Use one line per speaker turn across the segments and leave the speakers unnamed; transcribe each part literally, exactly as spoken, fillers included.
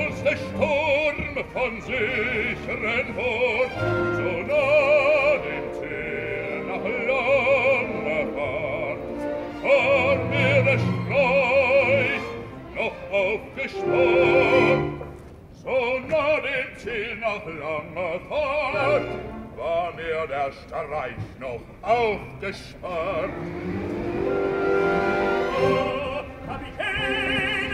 als der Sturm von sicheren Bord, so nah dem Ziel nach langer Fahrt, vor mir der Streich noch aufgespart. So nah dem Ziel nach langer Fahrt, war mir der Streich noch aufgespart.
Oh, Kapitän!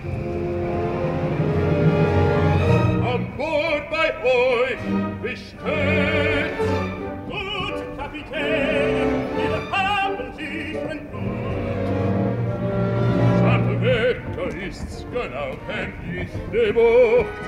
An Bord bei euch, wie steht's?
Gut, Kapitän, wir haben sicheren Blut.
Sandt Wetter ist's, genau kenn ich die Bucht.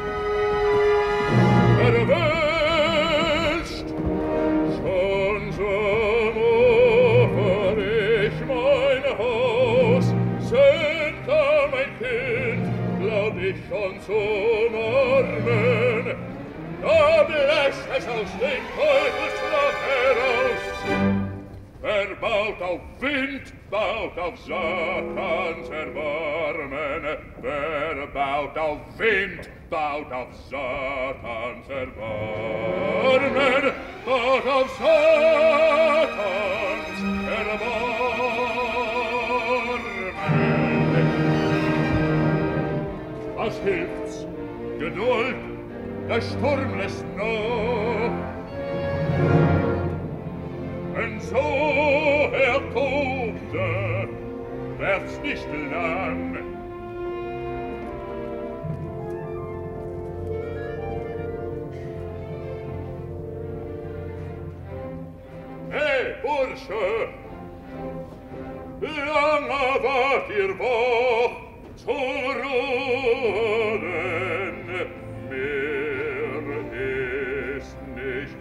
Verwünscht, schon zum Ufer ich mein Haus, sind da mein Kind, glaub ich schon zu umarmen, da bläst es aus dem Teufelsloch heraus. Wer baut auf Wind, baut auf Satans Erbarmen. Wer baut auf Wind, baut auf Satans Erbarmen. Baut auf Satans Erbarmen. Was hilft's? Geduld, der Sturm lässt noch. Wenn so er tobte, wär's nicht lang. Hey, Bursche! Lange wart ihr wach zu ruhen? Mir ist nicht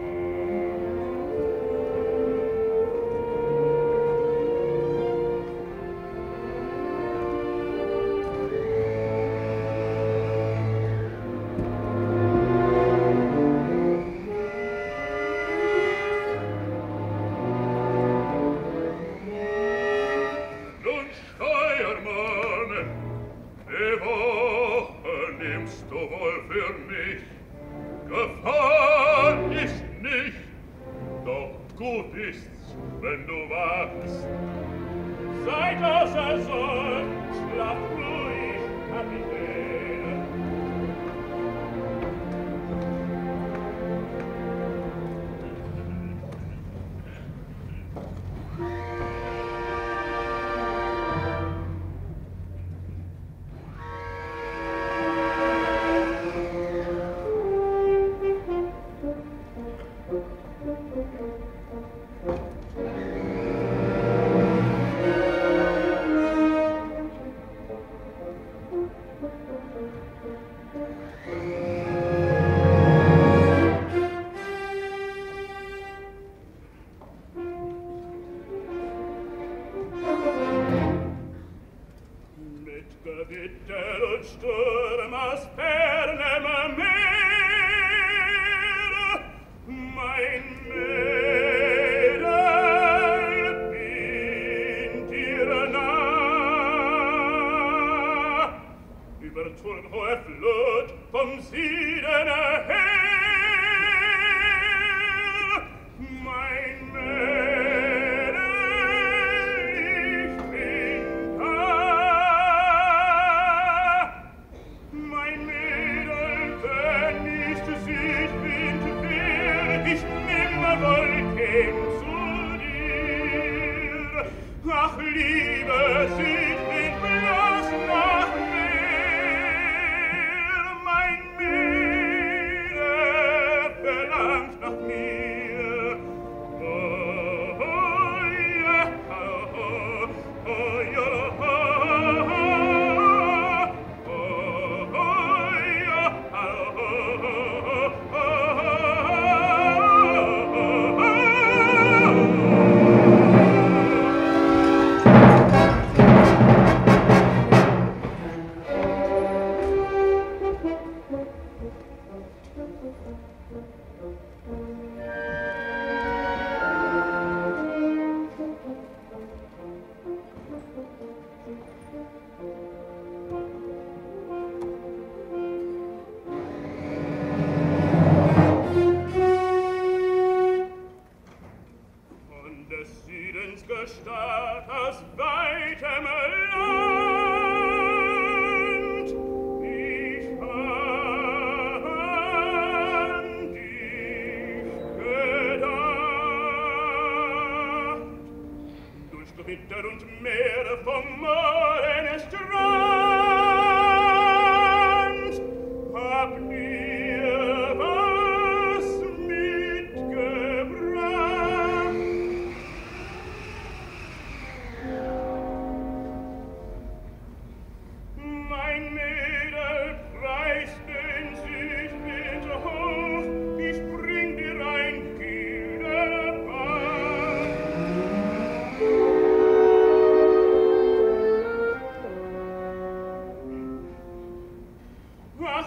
wenn du wachst.
Seid außer Sorg, schlaf ruhig, Kapitän.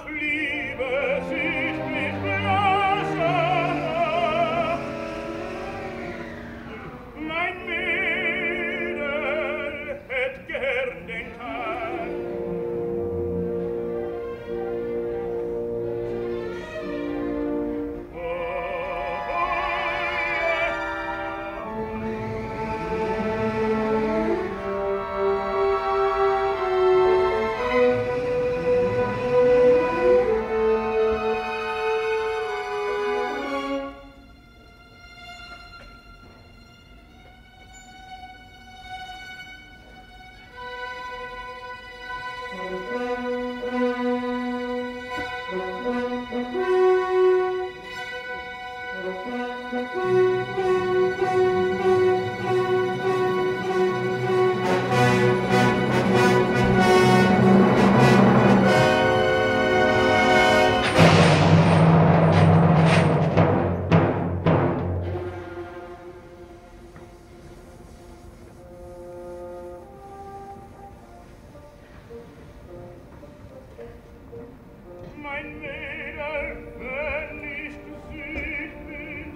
Ach, Liebe, sich mit blaser mein Mädel hätt gern den Tag. Oh, oh, mein Mädel, wenn ich gesüht bin.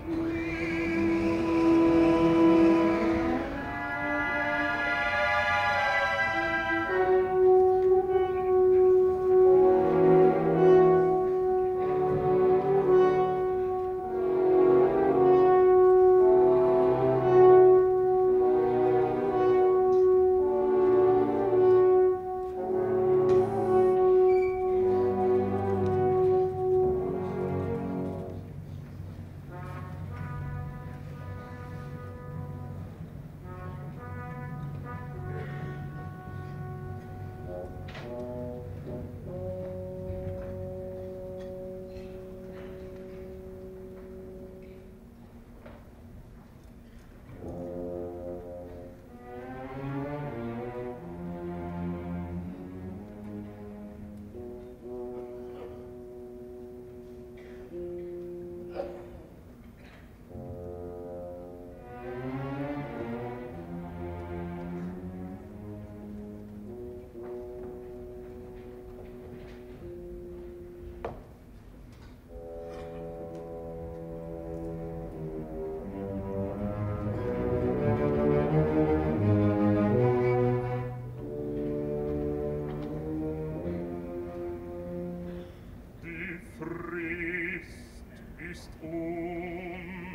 Ist um.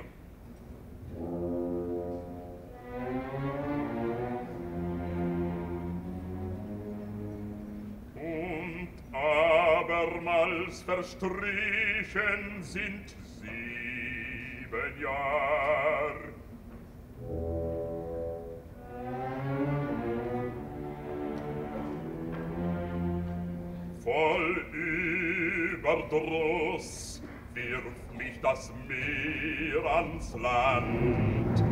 Und abermals verstrichen sind sieben Jahr. Voll Überdruss wirft mich das Meer ans Land.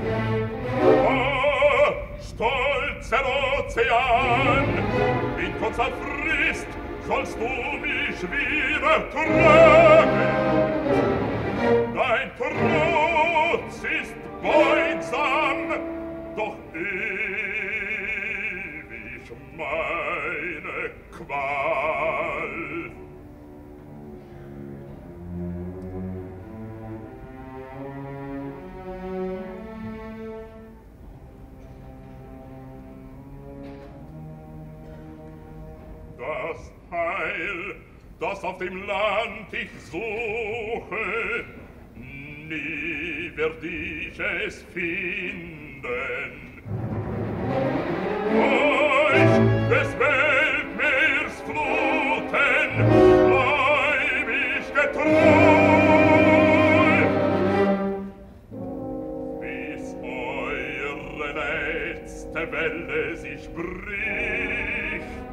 Oh, stolzer Ozean, in kurzer Frist sollst du mich wieder tragen. Dein Trotz ist beugsam, doch ewig meine Qual. Das Heil, das auf dem Land ich suche, nie werd ich es finden. Euch des Weltmeers Fluten bleib ich getreu, bis eure letzte Welle sich bricht.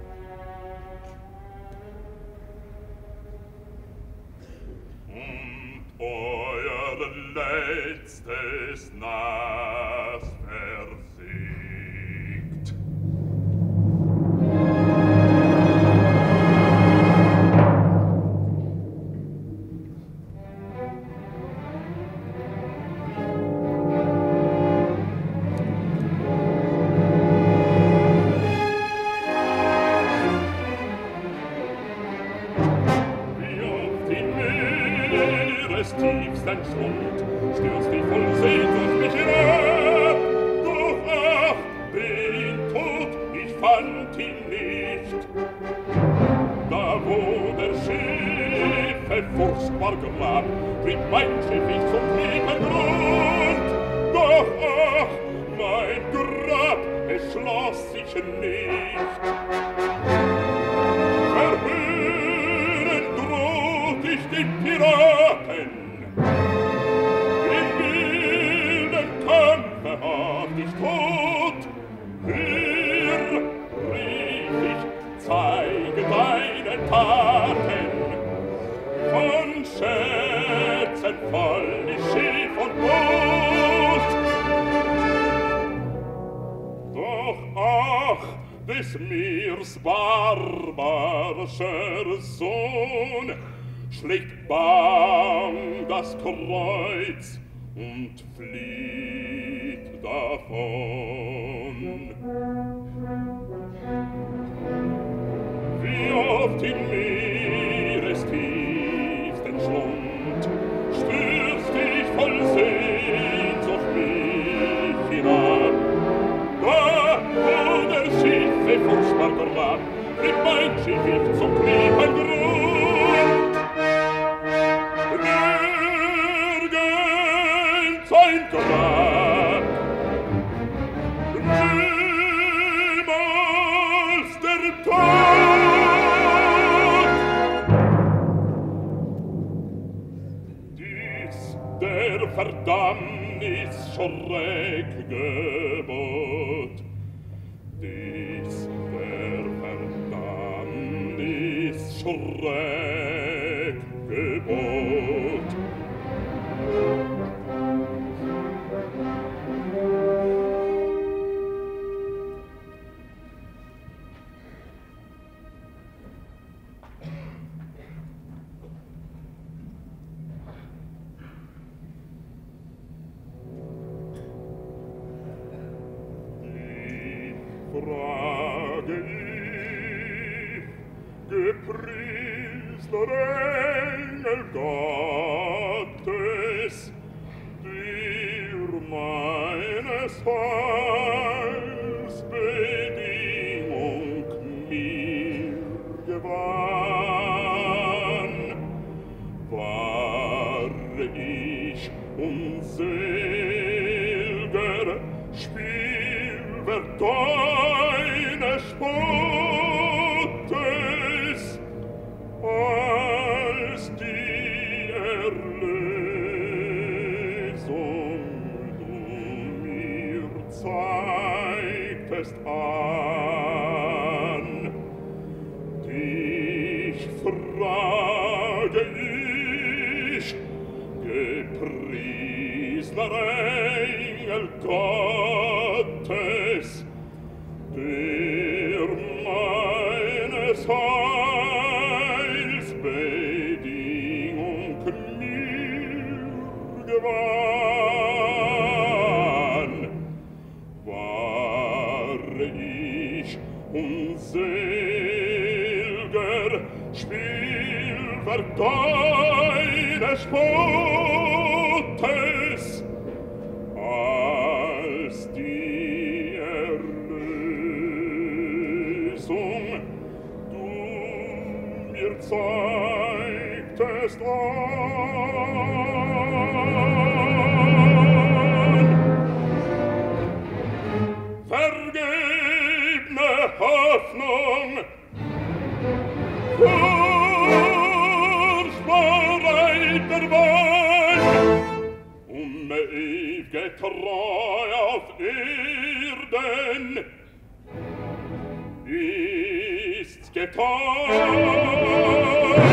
Und euer letztes Nass versiegt.
des tiefsten Schlund, stürzt dich voll Sehnsucht mich hinab. Doch ach, bin tot, ich fand ihn nicht. Da wo der Schiffe furchtbar Grab, trieb mein Schiff ich zum tiefen Grund. Doch ach, mein Grab, es schloss sich nicht. Verhören droht ich den Piraten, im wilden Kampfe hab ich tot. Hör, rief ich, zeige deine Taten, von Schätzen voll ist Schiff und Boot. Doch ach, des Meers barbarischer Sohn schlägt bang das Kreuz und flieht davon. Wie oft im Meerestiefsten Schlund stürzt ich voll Sehnsucht mich hinab. Da, wo der Schiffe furchtbar Grab, trieb mein Schiff ich zum tiefen Grund. Nirgends ein Grab, niemals der Tod. Dies der Verdammnis Schreckgebot, dies der Verdammnis Schreckgebot. Frage ich, gepriesner Engel Gottes, dir meines Heils Bedingung mir gewann, war ich unselger Spielwerk deines Spottes, als die Erlösung du mir zeigtest an. Dich frage ich, gepriesner Engel Gottes, der meines Heils Bedingung mir gewann, war ich unselger Spielwerk deines Spottes, als die Erlösung du mir zeigtest an. Vergebne Hoffnung, furchtbarer Wein, um ewige Treu auf Erden ist's getan.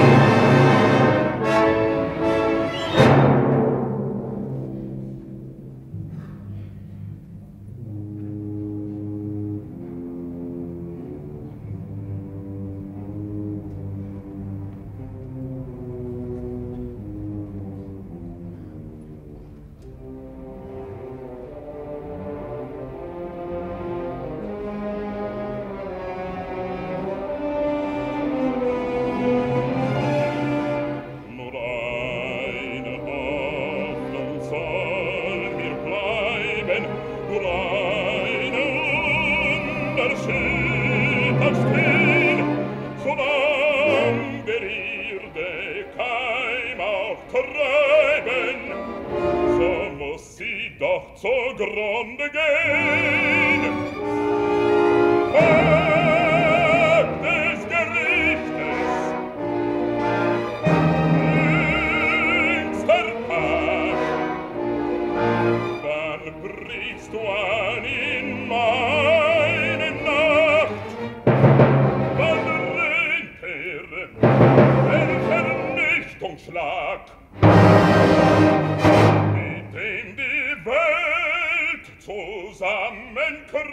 würde keim auch treiben, so muss sie doch zugrunde gehen. Tag des Gerichtes, jüngster Tag, wann brichst du an in meine Nacht? Wann rinnt er, der Vernichtungsschlag, mit dem die Welt zusammenkracht?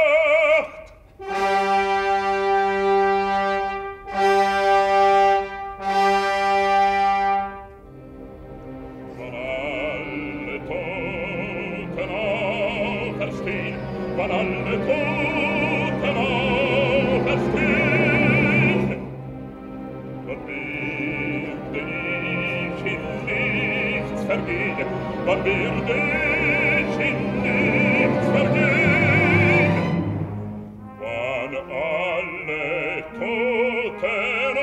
Wann alle Toten auferstehen, wann alle Toten auferstehen, wann werde ich in nichts vergehen, wann werde ich in nichts vergehen, wann alle Toten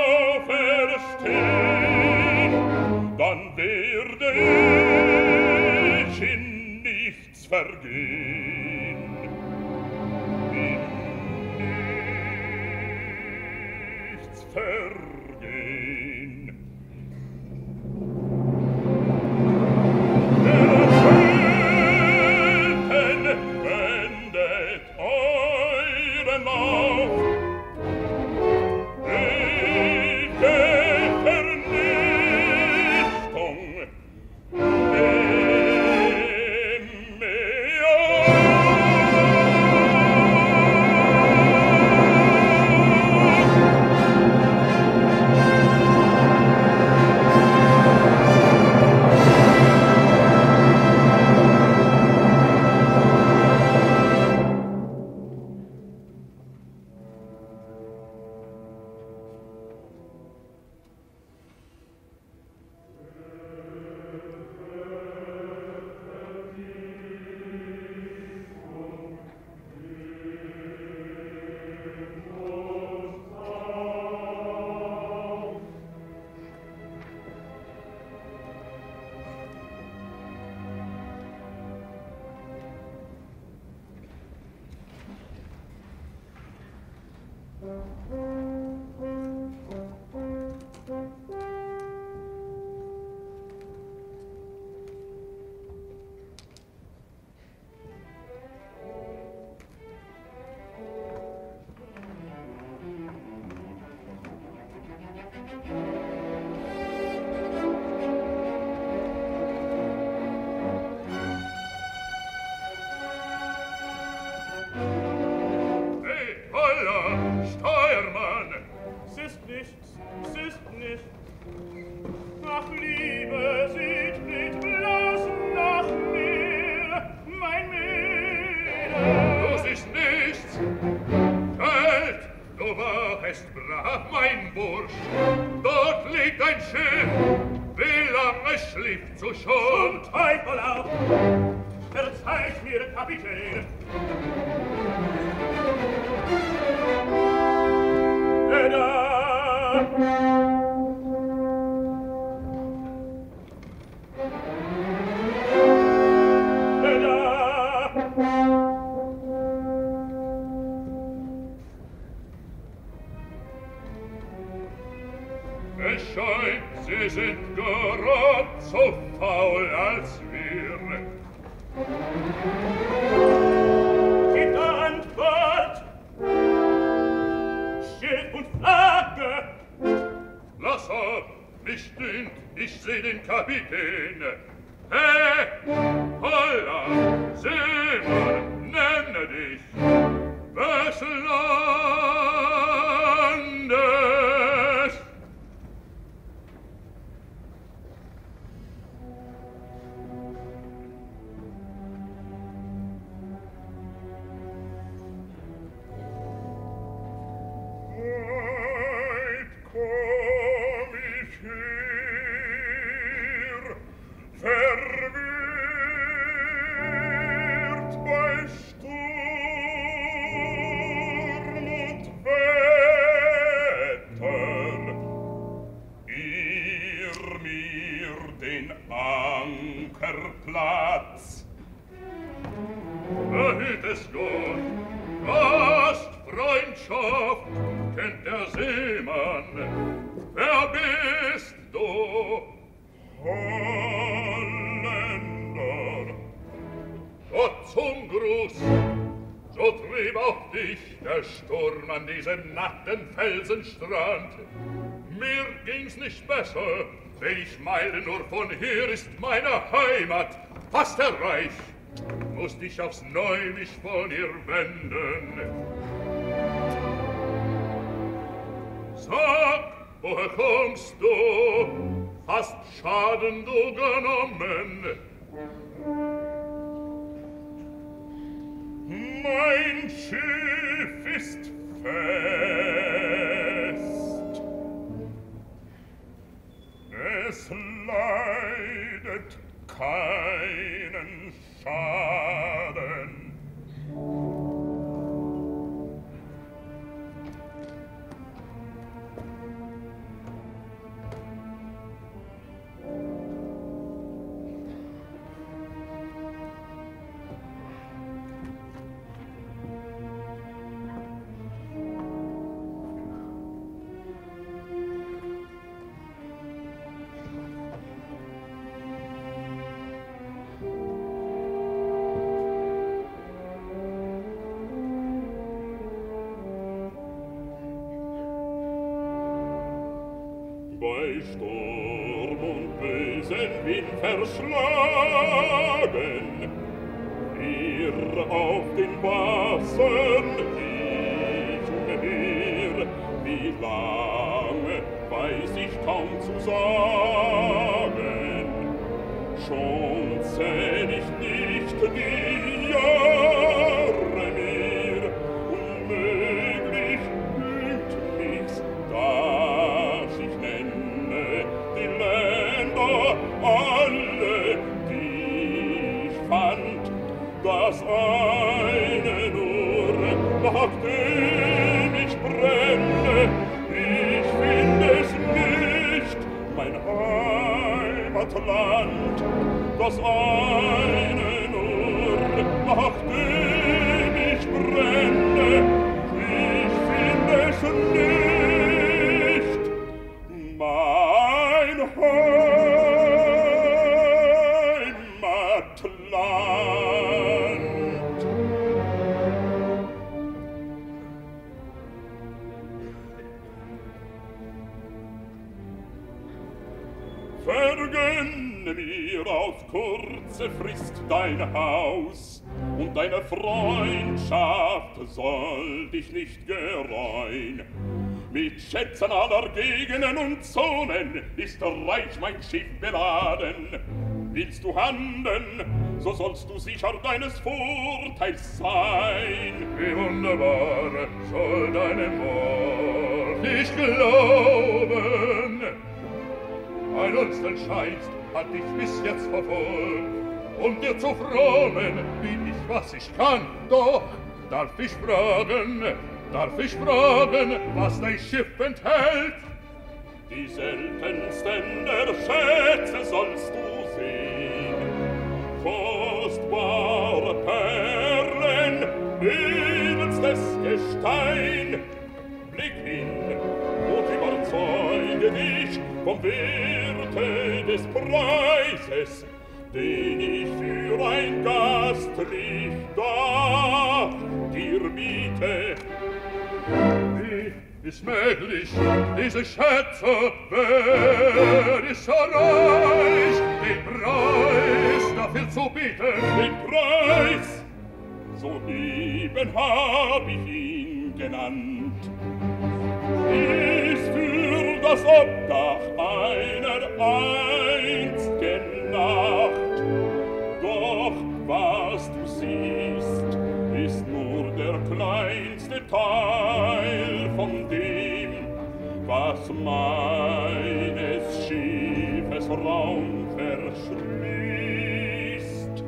auferstehen, dann werde ich in nichts vergehen, in nichts vergehen. Der Welten wendet euren Lauf, ewige Vernichtung, dem Meer. Es scheint, sie sind gerad so faul als wir. Gib der Antwort! Schild und Flagge! Lass ab, mich dünkt, ich seh den Kapitän. Hey, holla, Seemann, nenne dich! Wes Landes? Weit komm ich hier, verwirrt bei Sturm und Wellen. den Ankerplatz.
Behüt es Gott, Gastfreundschaft kennt der Seemann. Wer bist du?
Holländer.
Gott zum Gruß, so trieb auch dich der Sturm an diesem nackten Felsenstrand. Mir ging's nicht besser, wenig Meilen nur von hier ist meine Heimat fast erreicht. Musst ich aufs Neu mich von ihr wenden. Sag, woher kommst du? Hast Schaden du genommen?
Mein Schiff ist fest. Es leidet keinen Schaden. Bei Sturm und bösen Wind verschlagen, wir auf den Wassern nicht mehr. Wie lange, weiß ich kaum zu sagen, schon zähl ich nicht die Jahre mehr. Unmöglich hüt mich's, dass ich nenne die Länder alle, die ich fand, das eine nur, nachdem ich brenne. Ich find es nicht, mein Heimatland, das eine nur, nachdem ich brenne. Ich find es nicht, mein Heimatland. Vergönne mir auf kurze Frist dein Haus, und deine Freundschaft soll dich nicht gereuen. Mit Schätzen aller Gegenden und Zonen ist reich mein Schiff beladen. Willst du handeln, so sollst du sicher deines Vorteils sein.
Wie wunderbar soll deinem Wort ich glauben. Ein Unselscheinst hat dich bis jetzt verfolgt, um dir zu frommen, bin ich, was ich kann. Doch darf ich fragen, darf ich fragen, was dein Schiff enthält?
Die seltensten der Schätze sollst du sehen, kostbare Perlen, edelstes Gestein. Blick hin und überzeuge dich vom Werte des Preises, den ich für ein Gastlich da dir biete.
Wie ist möglich, diese Schätze, wer ist so reich, den Preis dafür zu bieten?
Den Preis, soeben hab ich ihn genannt, ist für das Obdach einer einzigen Nacht. Doch was du siehst, ist nur der kleinste Teil von dem, was meines Schiffes Raum verschließt.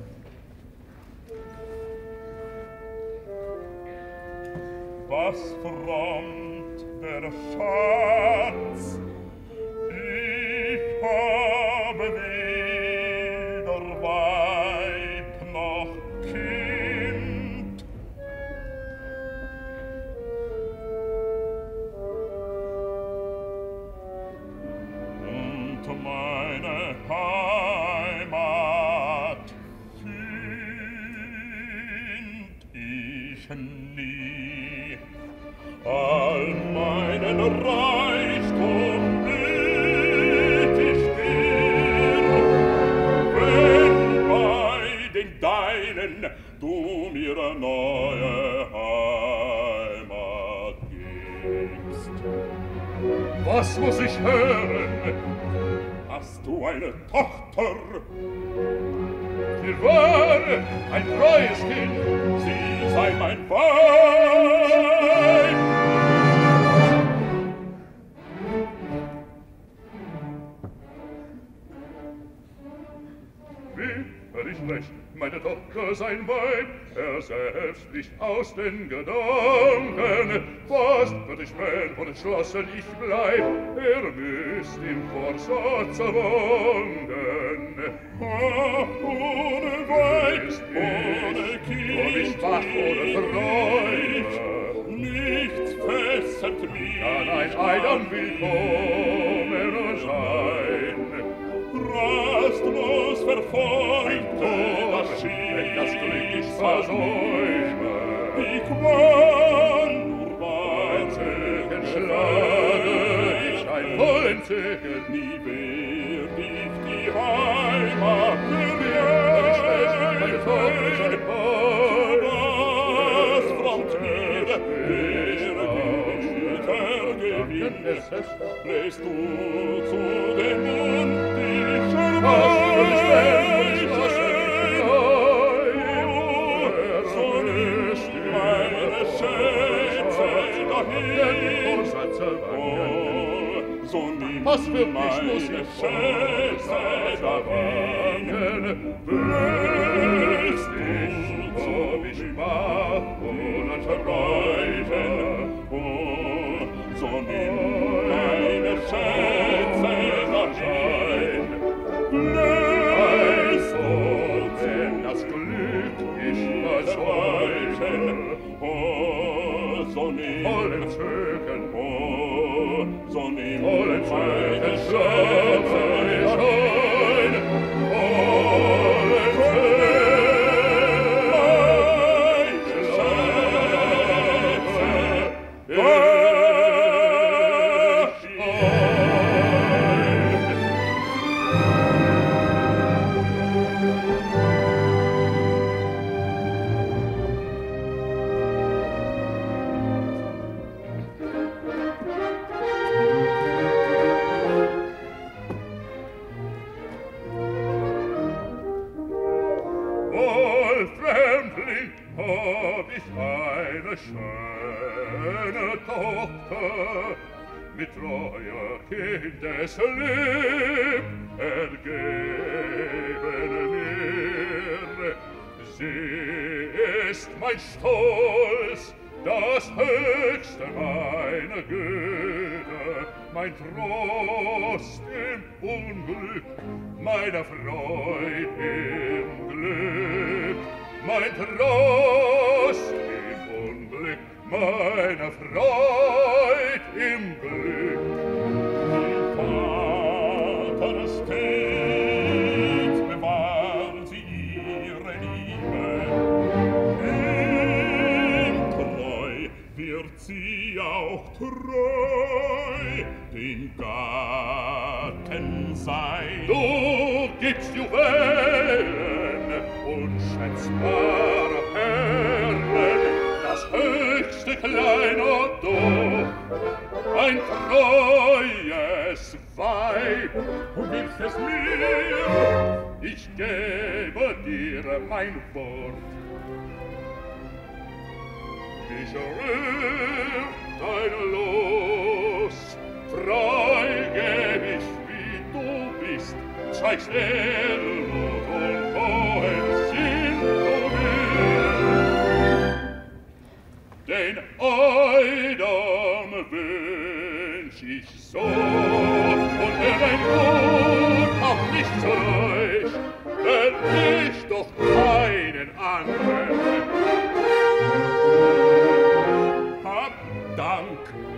Was frommt der Schatz? Ich habe
das muss ich hören.
Hast du eine Tochter?
Ihr war ein treues Kind.
Sie sei mein Weib.
Wie? Hör ich recht, meine Tochter sein Weib, er selbst nicht aus den Gedanken. Fast wird ich wenn und entschlossen ich bleib, er müsst im Vorsatz wandeln.
Ach, ohne Weib, ohne Kind,
und ich wach ohne Träume.
Nichts fesselt mich,
kann ein Eid am Willkommen sein.
Rastlos verfolgte das Schiff,
wenn das Glück ich versäume.
Die Qual nur
Ein Zögen schlage ich ein vollen Zögen.
Nie werd ich die Heimat
Meine Tochter ist ein Bein.
Was frommt mir der Güter gewinnt? Bläst du zu dem Mund dich erweichen? So nicht meine Schätze dahin. Oh, so nimm
Was für mich
meine
muss ich
Schätze dahin.
Willst dich, ob ich wach oder träume?
Oh, so nimm meine Schätze dahin. Bläst uns,
wenn das Glück ich versäume.
oh, so nimm
Vollen Zögen,
oh, so nimm
vollen Zögen,
meine
schlafe ich
Schätze
ein. Vollen Wohl, Fremdling, hab ich eine schöne Tochter, mit treuer Kindeslieb ergeben mir. Sie ist mein Stolz, das höchste meiner Güter, mein Trost im Unglück, meine Freud im Glück, mein Trost im Unglück, meine Freud im Glück.
Vater stets bewahren sie ihre Liebe. Ihm treu wird sie auch treu den Gatten sein.
Du gibst Juwelen, unschätzbare Perlen, das höchste kleiner doch, ein treues Weib.
Du gibst es mir,
Ich gebe dir mein Wort. Mich rührt dein Los, frei geb ich, wie du bist, zeigst Edelmut und hohen Sinn du mir. Den Eidam wünsch ich so, und wer dein Blut auch nicht so leicht, denn ich doch keinen anderen.
hab Dank.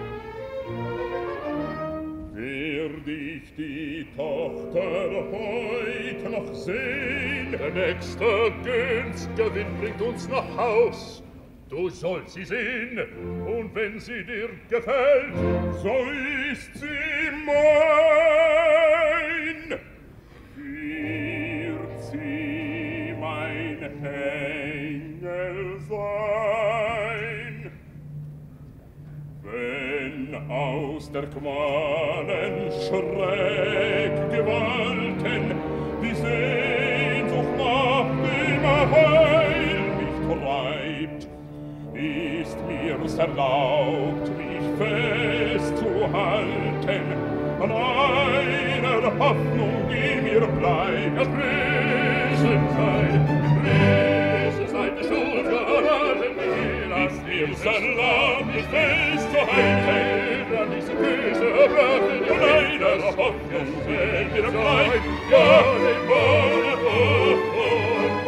Werd ich die Tochter heut noch sehn,
Der nächste Günstgewinn bringt uns nach Haus. Du sollst sie sehen, und wenn sie dir gefällt,
so ist sie mein. Wird sie mein Engel sein, wenn aus der Qualen schräg gewalten, die Sehnsucht nach dem Heil mich treibt, ist mir's erlaubt, mich festzuhalten an einer Hoffnung, die mir bleibt.
Gepriesen sei, gepriesen sei die Schuld verraten mir,
ist mir's erlaubt, mich festzuhalten
an diese Füße erbrachen
an einer Hoffnung, die mir bleibt.
Ja, den Wohnen, oh, oh, oh,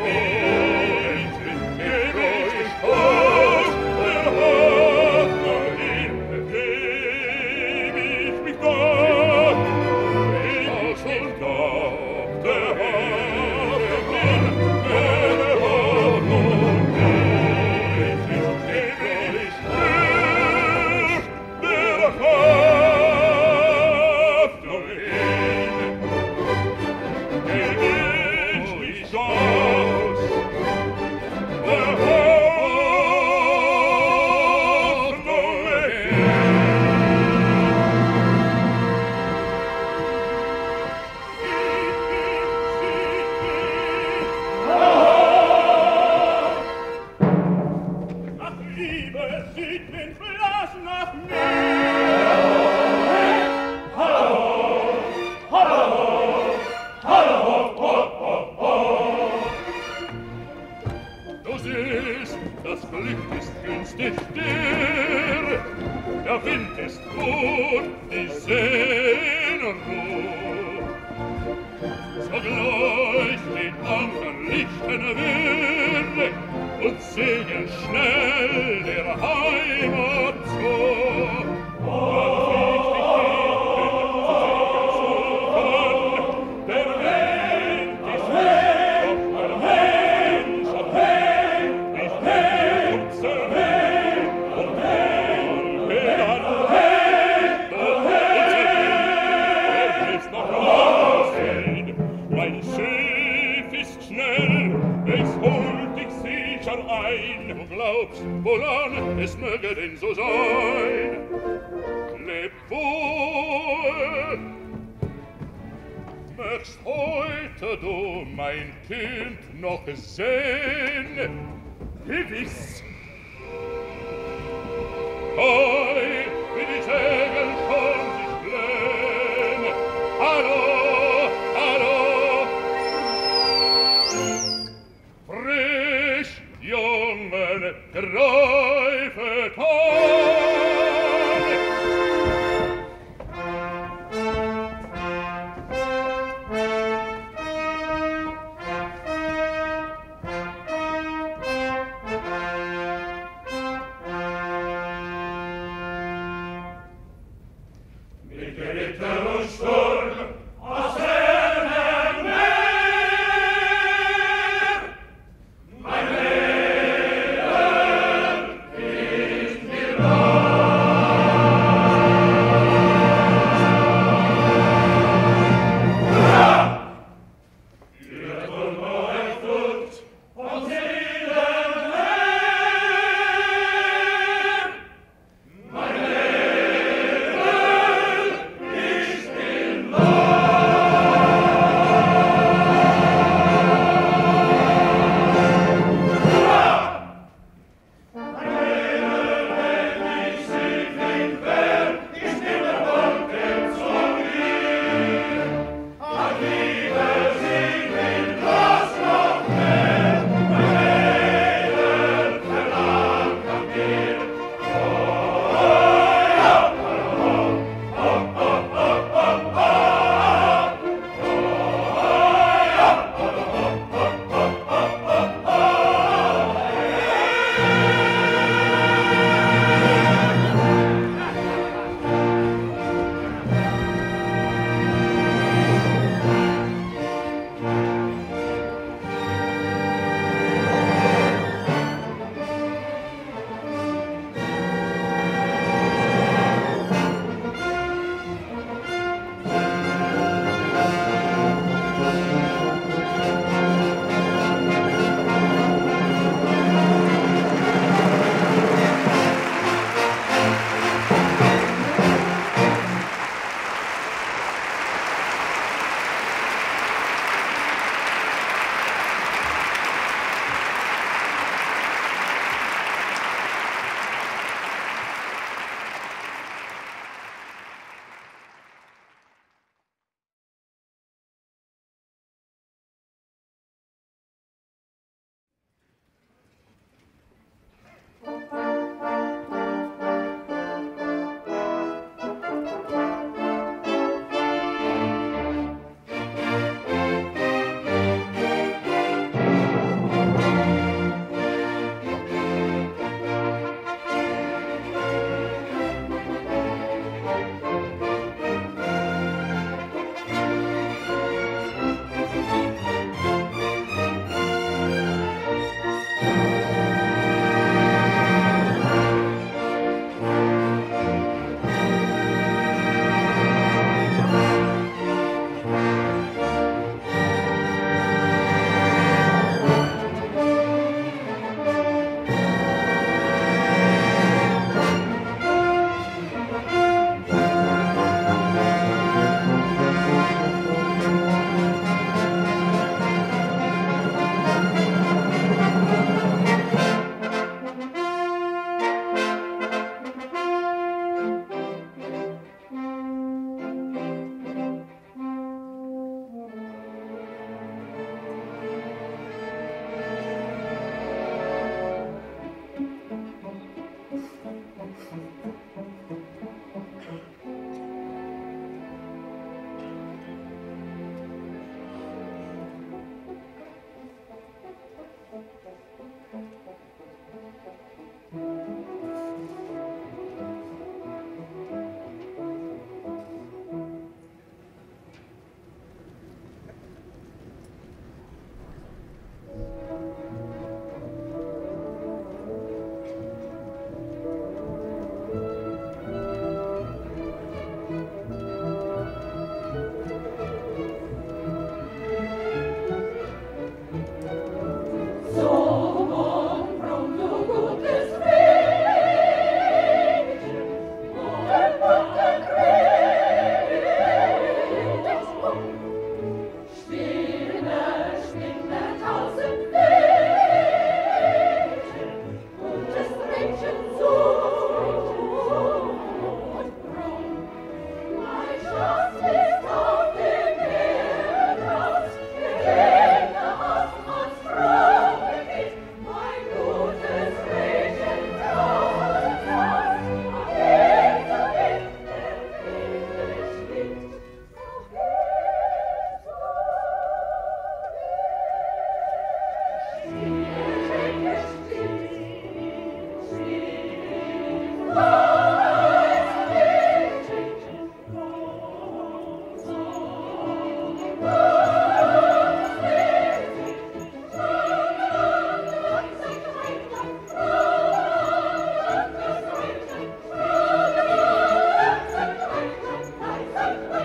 Geb ich aus der Hoffnung hin, geb ich mich doch, geb ich mich doch der Hoffnung hin, der Hoffnung hin, geb ich mich der Hoffnung hin, geb ich mich doch der Hoffnung hin.
Ach, Liebe, sieht min verlassen nach mir.
Du siehst, das Glück ist günstig dir, der Wind ist gut, die Seele ruht. Sogleich den Anker lichten wir und segeln schnell der Heimat zu.
Der Wind ist doch ein Mensch und Wind, nicht mehr kurzer Weg und Wind an Wind und Wind ist noch aussehen. Mein Schiff ist schnell, es holt dich sicher ein.
Du glaubst, woran es möge denn so sein? Leb wohl! Möchtest heute du mein Kind noch sehen?
Gewiss.
Hoi, wie die Segel schon sich blähen. Hallo, hallo! Frisch, Jungen, greifet an!
Mit Gewitter und Sturm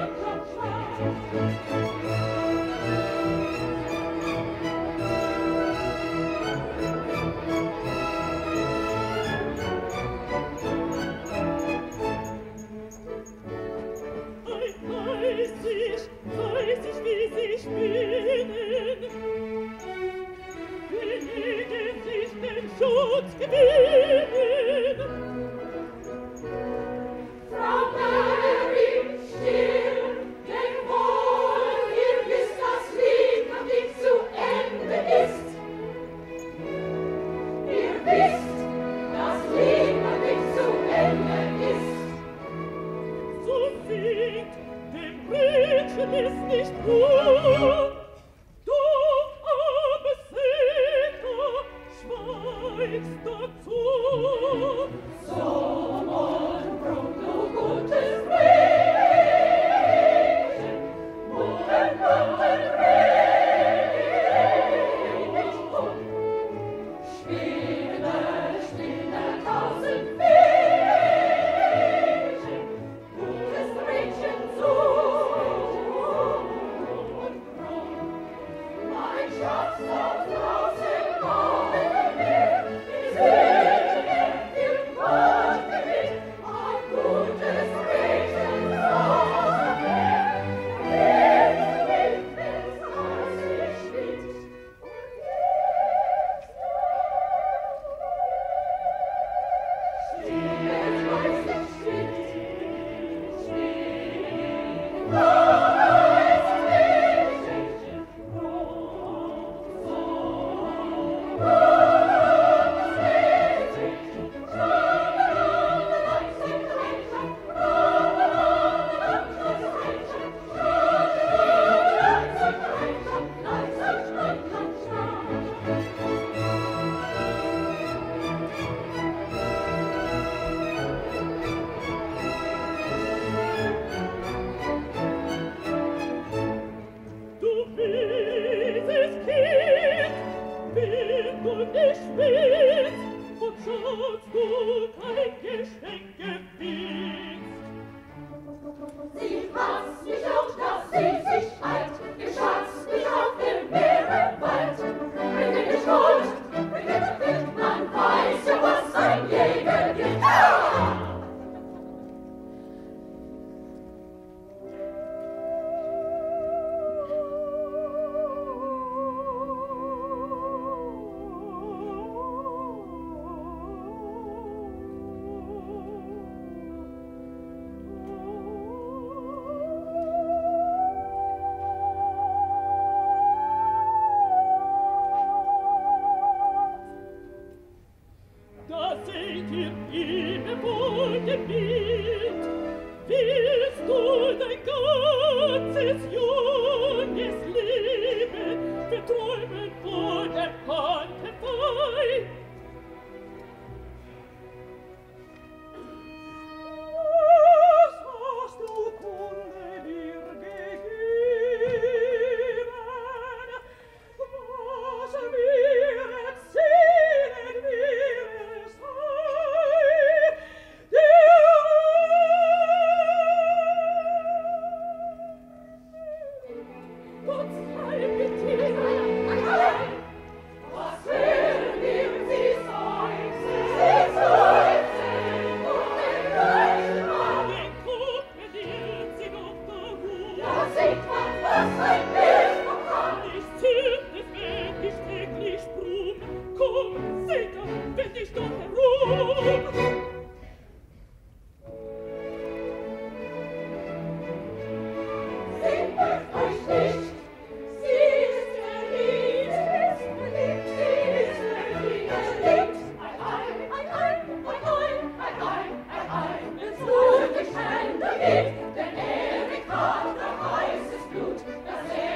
Denn Erik hat der heißes Blut, das er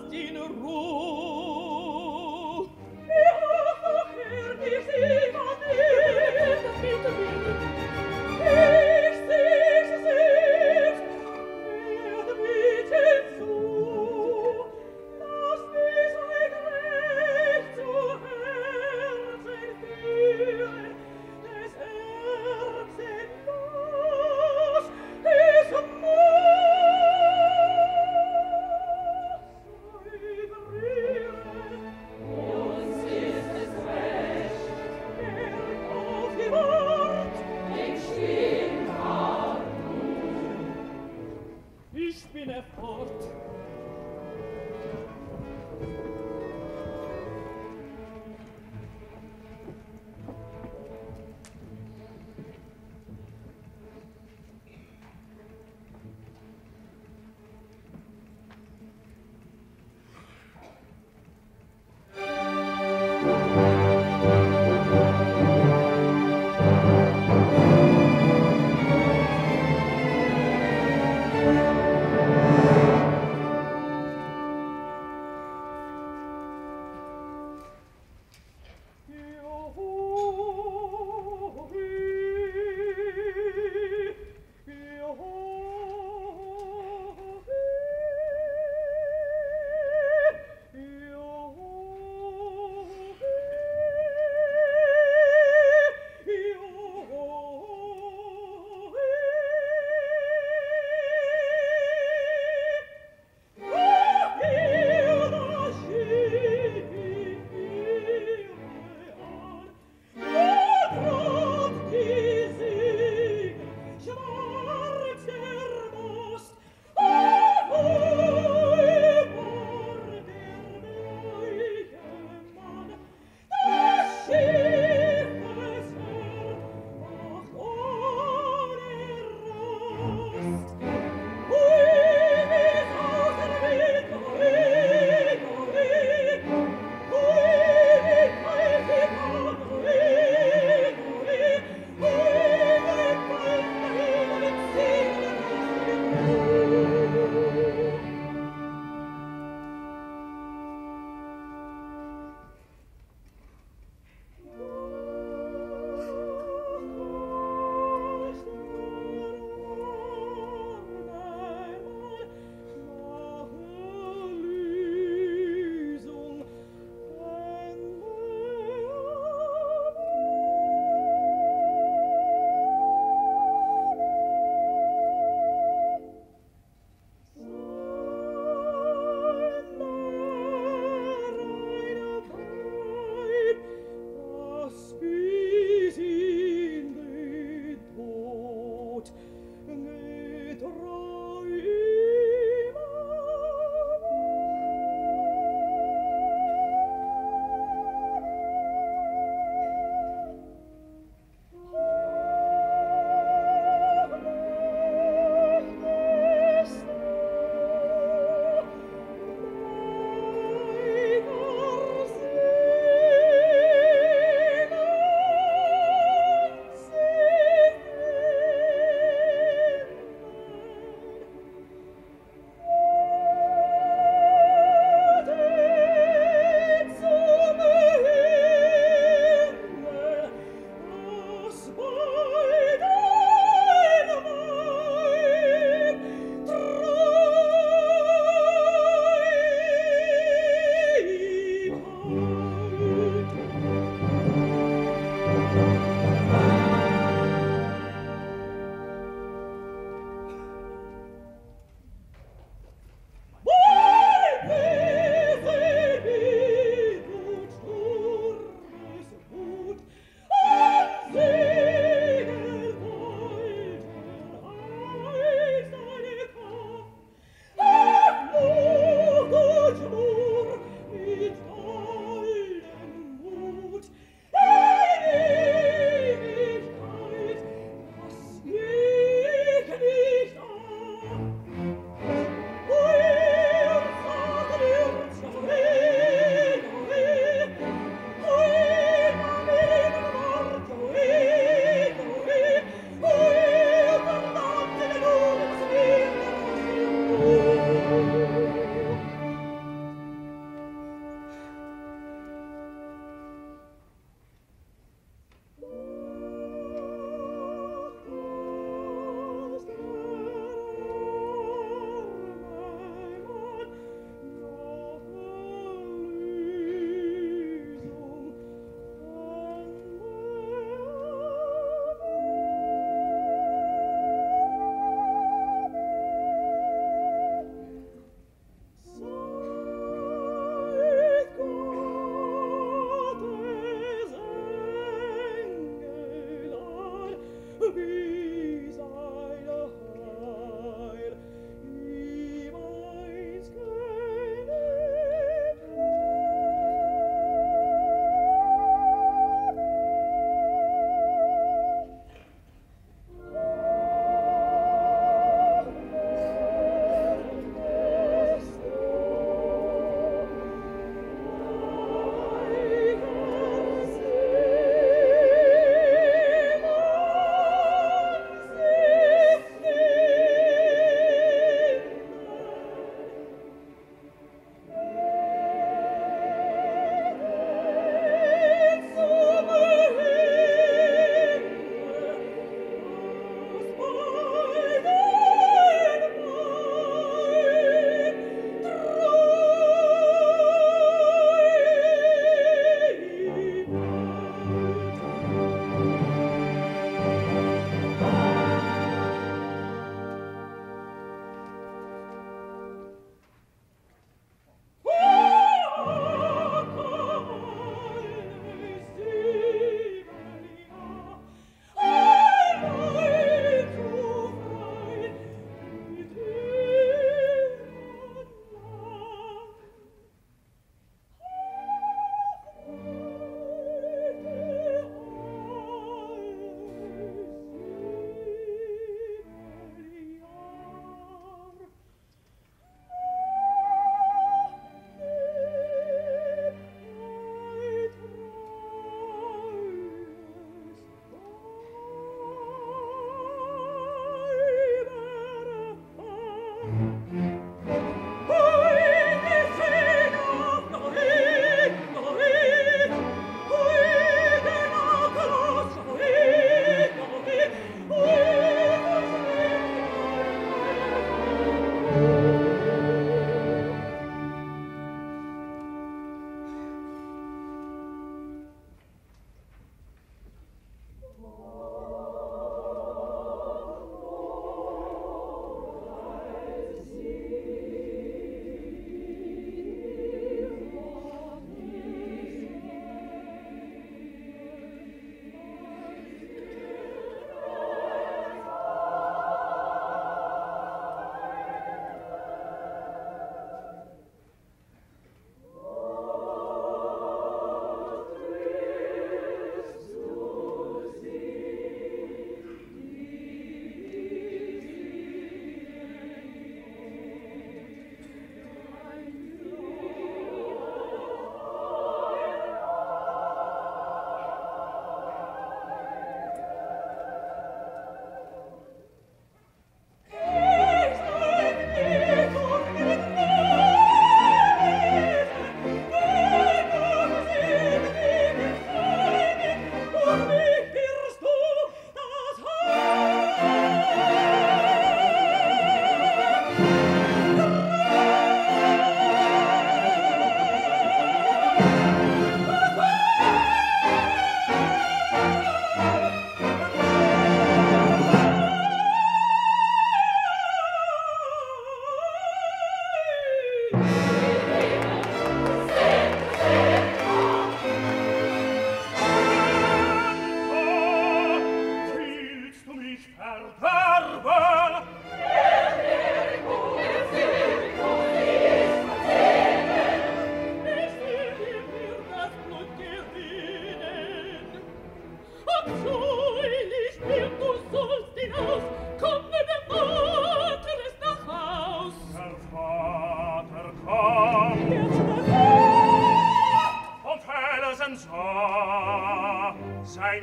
Thank you.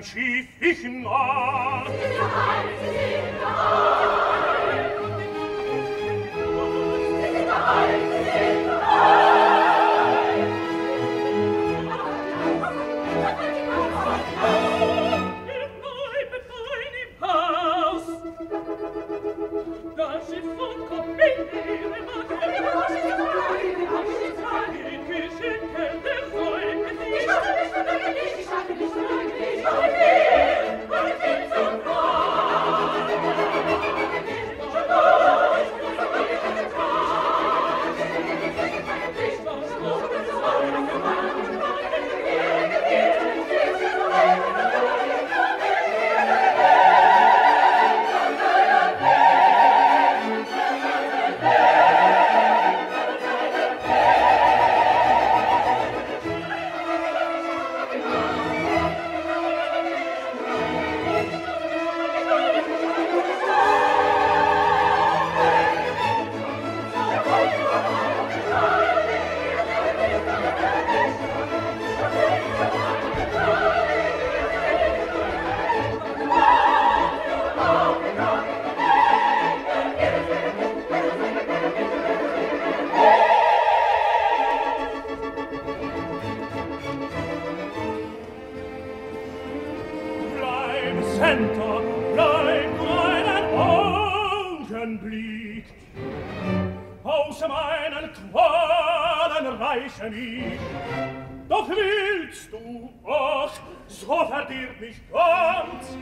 schief ich nah.
Das ist von Kopien,
Center, bleib nur einen Augenblick. Aus meinen Qualen reiche mich. Doch willst du, ach, so verdirb mich ganz.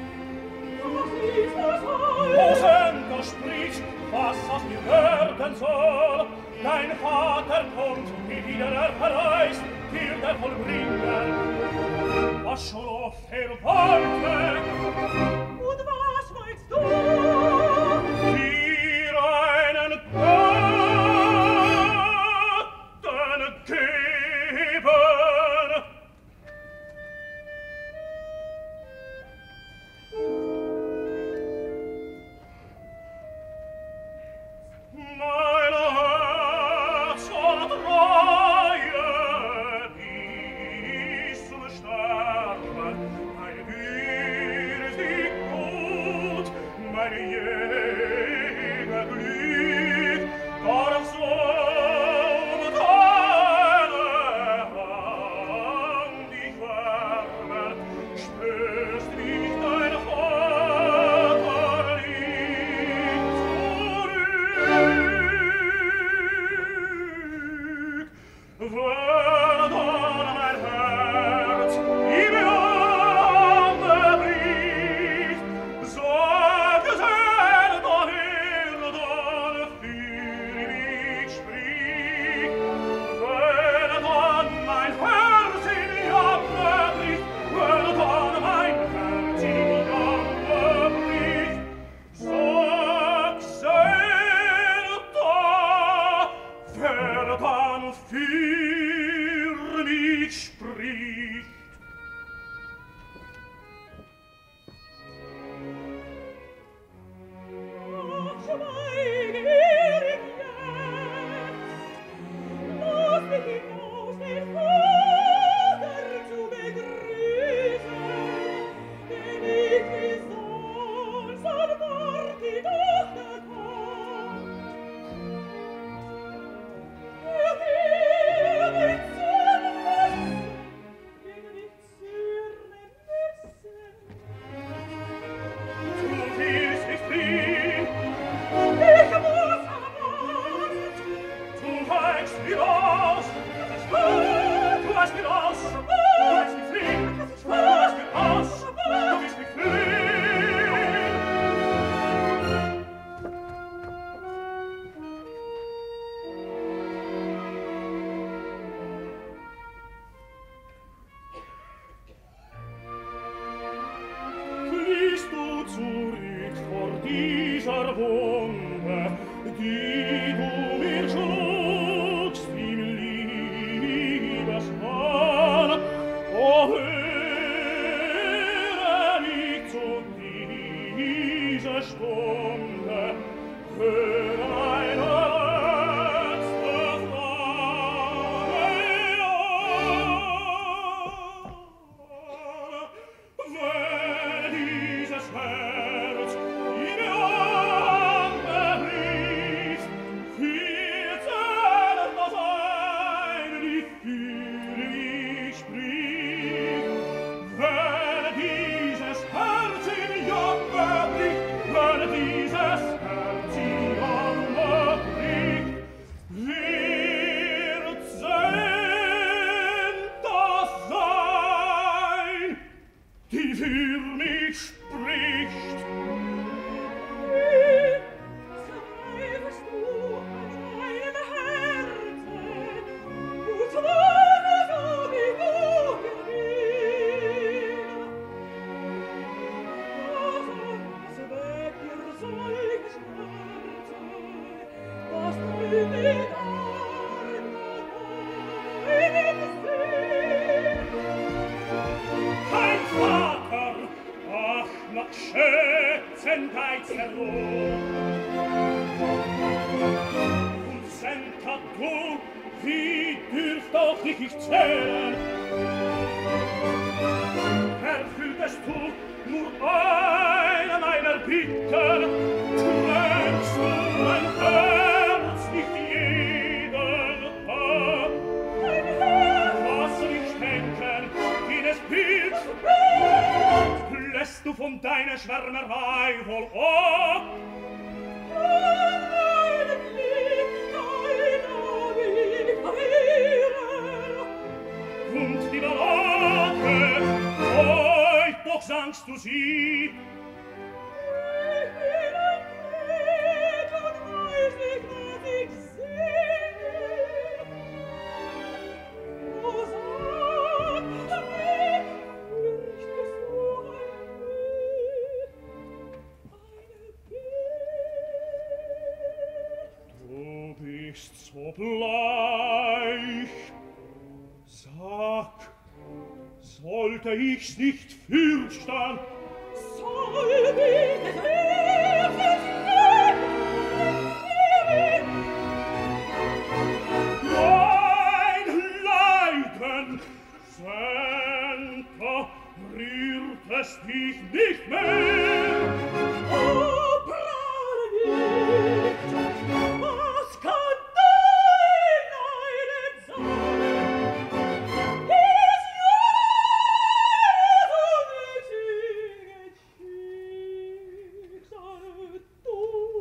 O Center, sprich, was aus mir werden soll. Dein Vater kommt, wieder er verreist, dir der vollbringen. Was schon oft er wollte.
Und was meinst du?
Für einen Gatten geben. Mein Herz und Reue bis zum Sterben, mein würdig Gut, mein jäger Glück, doch so um deine Hand dich wärmen, spürst mich dein Vaterlieb zurück. Wenn dann mein Herz im Jahre bricht, sag es er dahin, dann für mich sprich. Wenn dann mein Herz im Jahre bricht, wenn dann mein Herz im Jahre bricht, sag selber, wer dann für mich spricht.
Ach, schweige ihr jetzt, lass mich hinaus den Vater zu begrüßen, denn ich will Sohn, sobald die Tochter kommt. Er will nicht zürnen müssen, will nicht zürnen müssen.
Du willst nicht fliehen,
Ich muss aber
du weichst mir aus. Du weichst mir aus. Du willst nicht fliehen, du weichst mir aus. Du willst nicht fliehen. Fliehst du zurück vor dieser Wunde, die du mir schluckst im Liebesmann? O höre mich zu dieser Stunde, höre meine letzte Frage an. Schätzengeiz erloh. Und Senta, du, wie dürft doch ich nicht zählen? Erfülltest du nur eine meiner Bitten, trägst du mein Herz nicht jeden Tag. Mein Herz, was soll ich denken, jenes Bild, lässt du von deiner Schwärmerei wohl ab?
Meine Blick, deiner will ich verlieren.
Und die Ballade, heut doch sangst du sie.
Ich bin ein Kind und weiß nicht, was ich singe. O sag, wie fürchtest du ein Bild, eine Bild?
Du bist so bleich. Sag, sollte ich's nicht fürchten?
Soll mich des Herzens
Mein Leiden, Senta, rührt es dich nicht mehr?
Oh, prahre nicht! Was kann dein Leiden sein? Ist Jesus Schicksal du?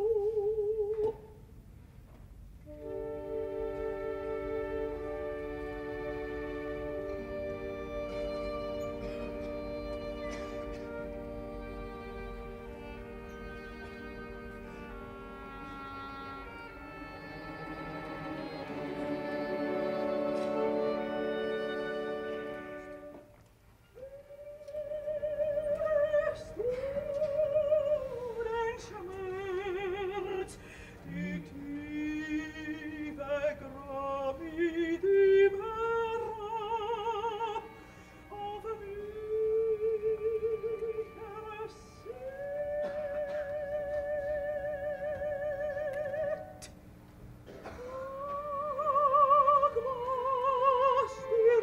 Spürst du den Schmerz, die tiefe Gravit im Herab, auf mich ersehnt? Ach, was für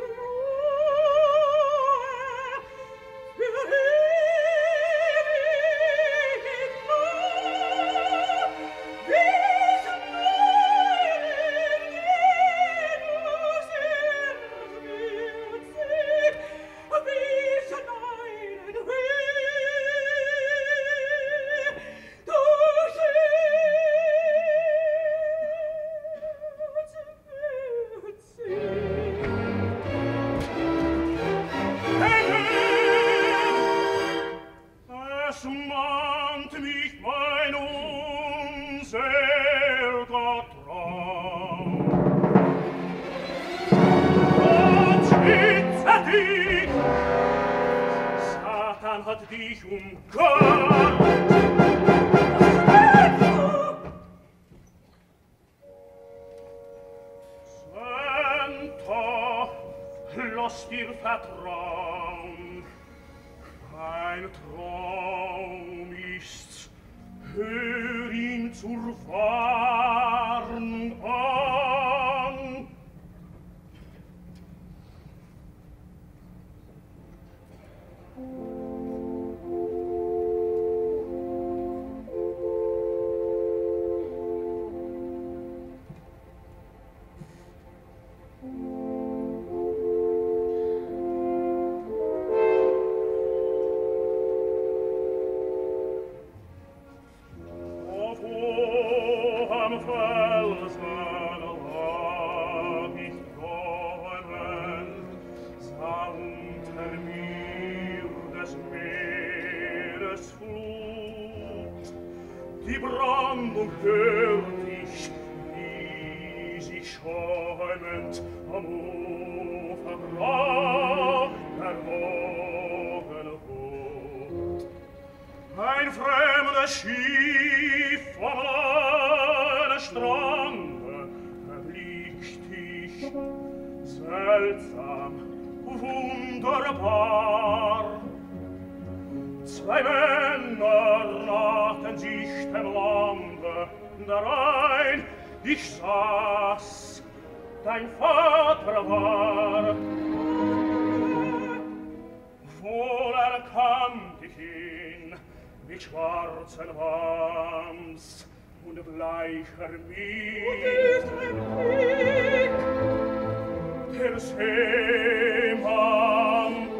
Ruhe, für ewig Nacht, wie so meinen Genuss wird sich, wie so meinen Weh, du Herz wird sich.
Es mahnt mich mein unselger Traum. Gott schütze dich! Satan hat dich umgarnt. Senta, lass dir vertrauen. Ein Traum ist's, hör ihn zur Warnung an. Am Felsen lag ich träumend, sah unter mir des Meeres Flut. Die Brandung hört ich, wie sie schäumend am Ufer brach, erwogen rot. Ein fremdes Schiff vom nahen Strande erblickt ich, seltsam, wunderbar. Zwei Männer nahten sich dem Lande, darein ich saß, dein Vater war. Wohl erkannt ich ihn mit schwarzen Wams und bleicher Miene. Der Seemann,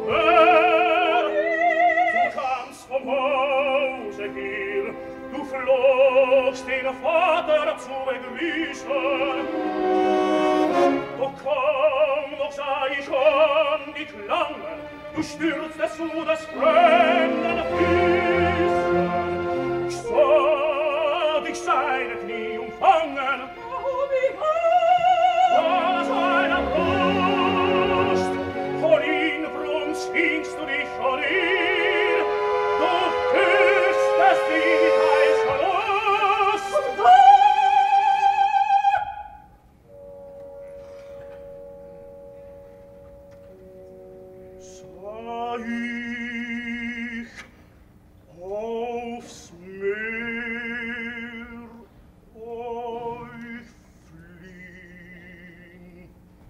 du kamst vom Hause hier, du flogst den Vater zu begrüßen. Doch komm, doch sah ich schon die Klangen, du stürztest zu des fremden Füßen. Ich sah dich seine Knie umfangen, oh, wie hoch seiner Brust. Von ihn Brunst hingst du dich von ihm, du küsstest ihn mit heißer Lust. Sah ich aufs Meer euch fliehen.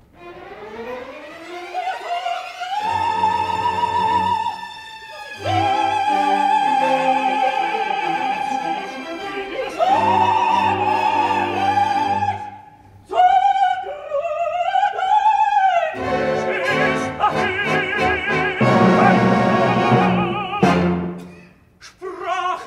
Sprach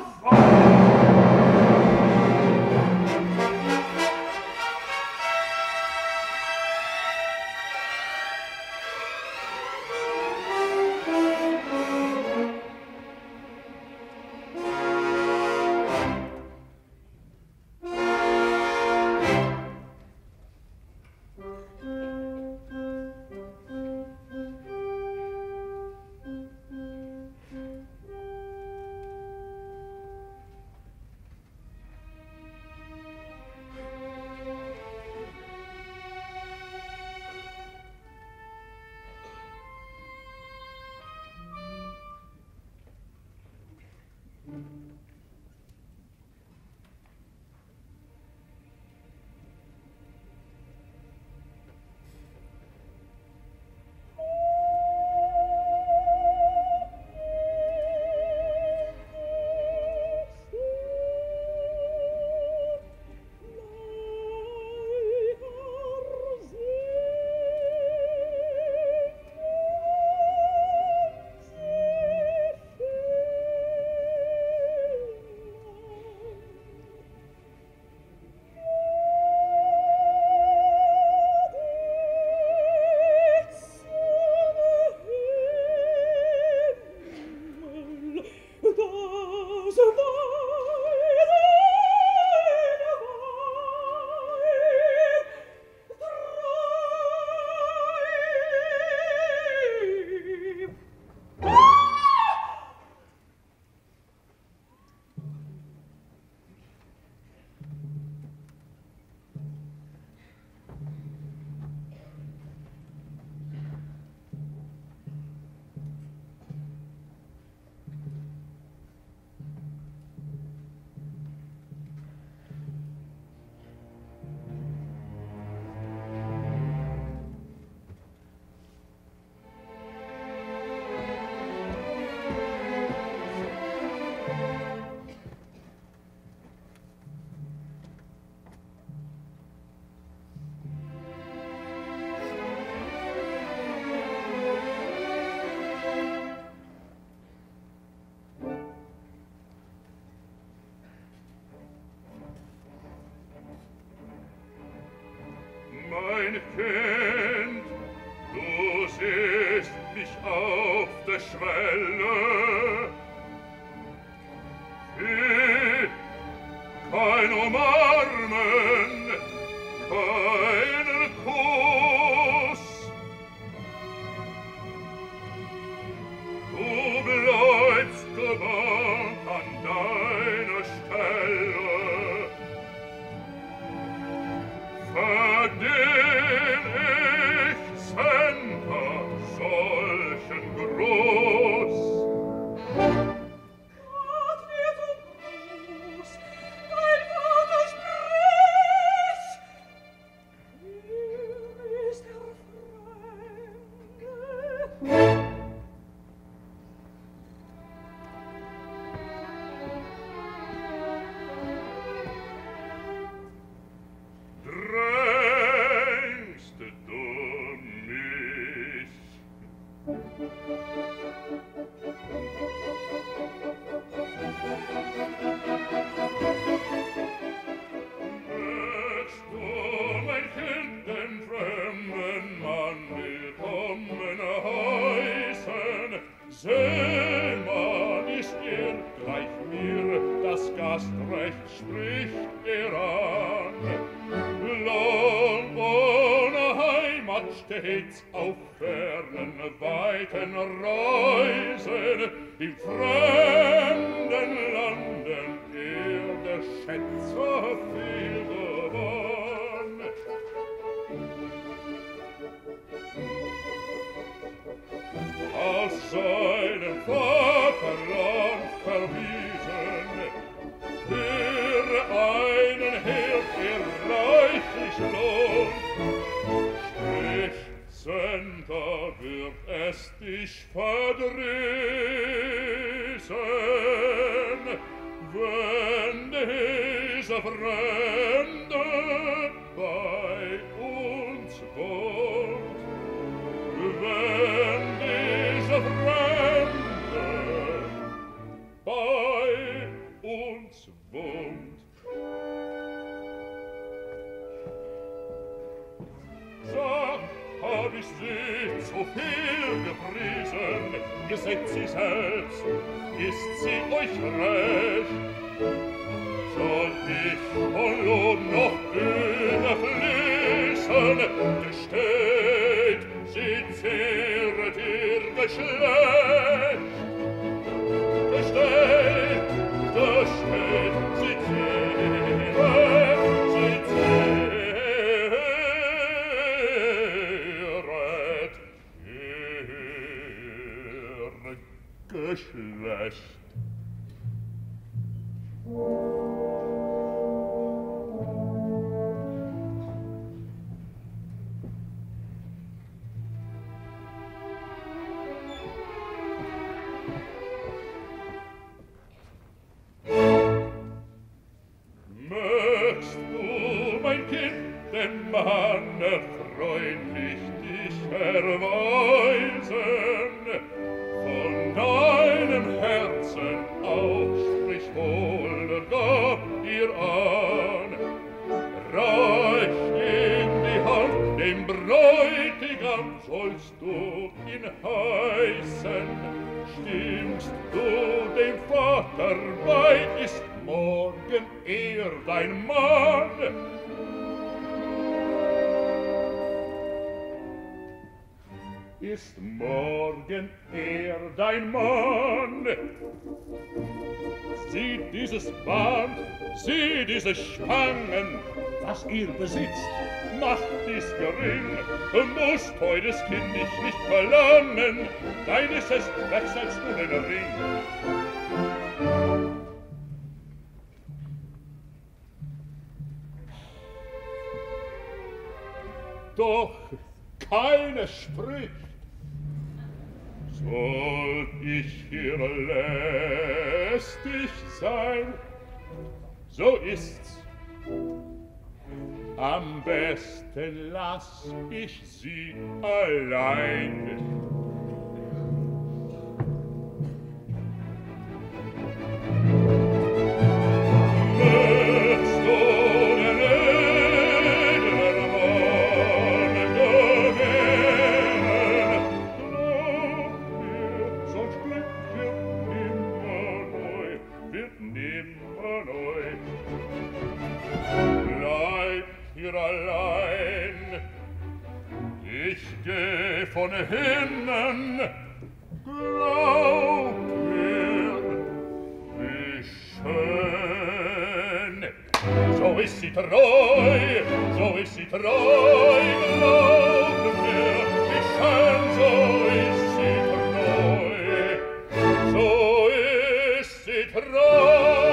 Mein Kind, du siehst mich auf der Schwelle. Wie kein Umarmen, keinen Kuss. Du bleibst gebannt an deiner Stelle. Verdien ich selber solchen Gruß? hast recht, spricht er an. Lang ohne Heimat steht's auf fernen, weiten Reisen, in fremden Landen er der Schätze viel gewann. Aus seinem Vaterland verwiesen, für einen Herd er reichlich lohnt. Sprich, Sender, wird es dich verdrießen, wenn dieser Fremde bei uns wohnt. Wenn dieser Fremde bei uns wohnt. Sag, hab ich sie zu viel gepriesen, ihr seht sie selbst, ist sie euch recht? Soll ich von Lohn noch überfließen, gesteht, sie zehret ihr Geschlecht. Gesteht, gesteht, sie zehret, sie zehret ihr Geschlecht. Mögst du, mein Kind, dem Manne freundlich dich erweisen, von deinem Herzen auch sprich wohl, gab ihr an. Reich ihm die Hand, dem Bräutigam sollst du ihn heißen. Stimmst du dem Vater bei, ist morgen er dein Mann. Ist morgen er dein Mann. Sieh dieses Band, sieh diese Spangen, was ihr besitzt, Macht ist gering, du musst heutes Kind dich nicht verlangen, dein ist es, wechselst du den Ring. Doch keine spricht. Soll ich hier lästig sein, so ist's. Am besten lass ich sie allein. Von hinnen, glaub mir, wie schön. So ist sie treu, so ist sie treu, glaub mir, wie schön, so ist sie treu, so ist sie treu.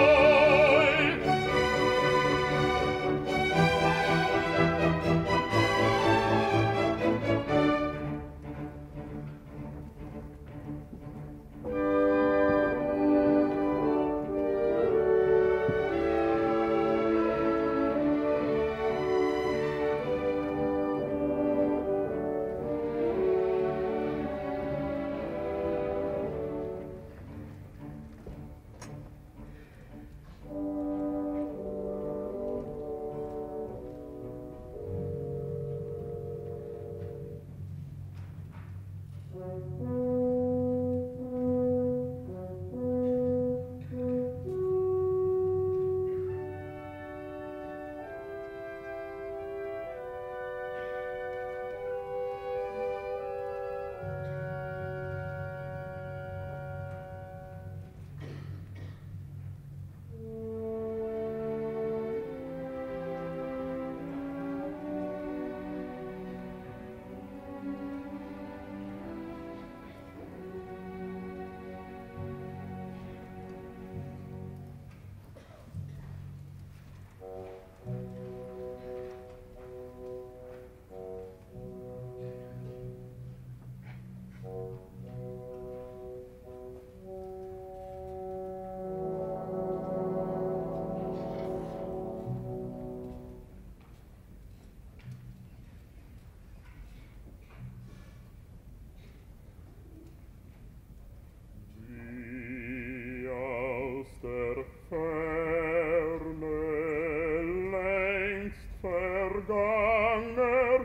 vergangener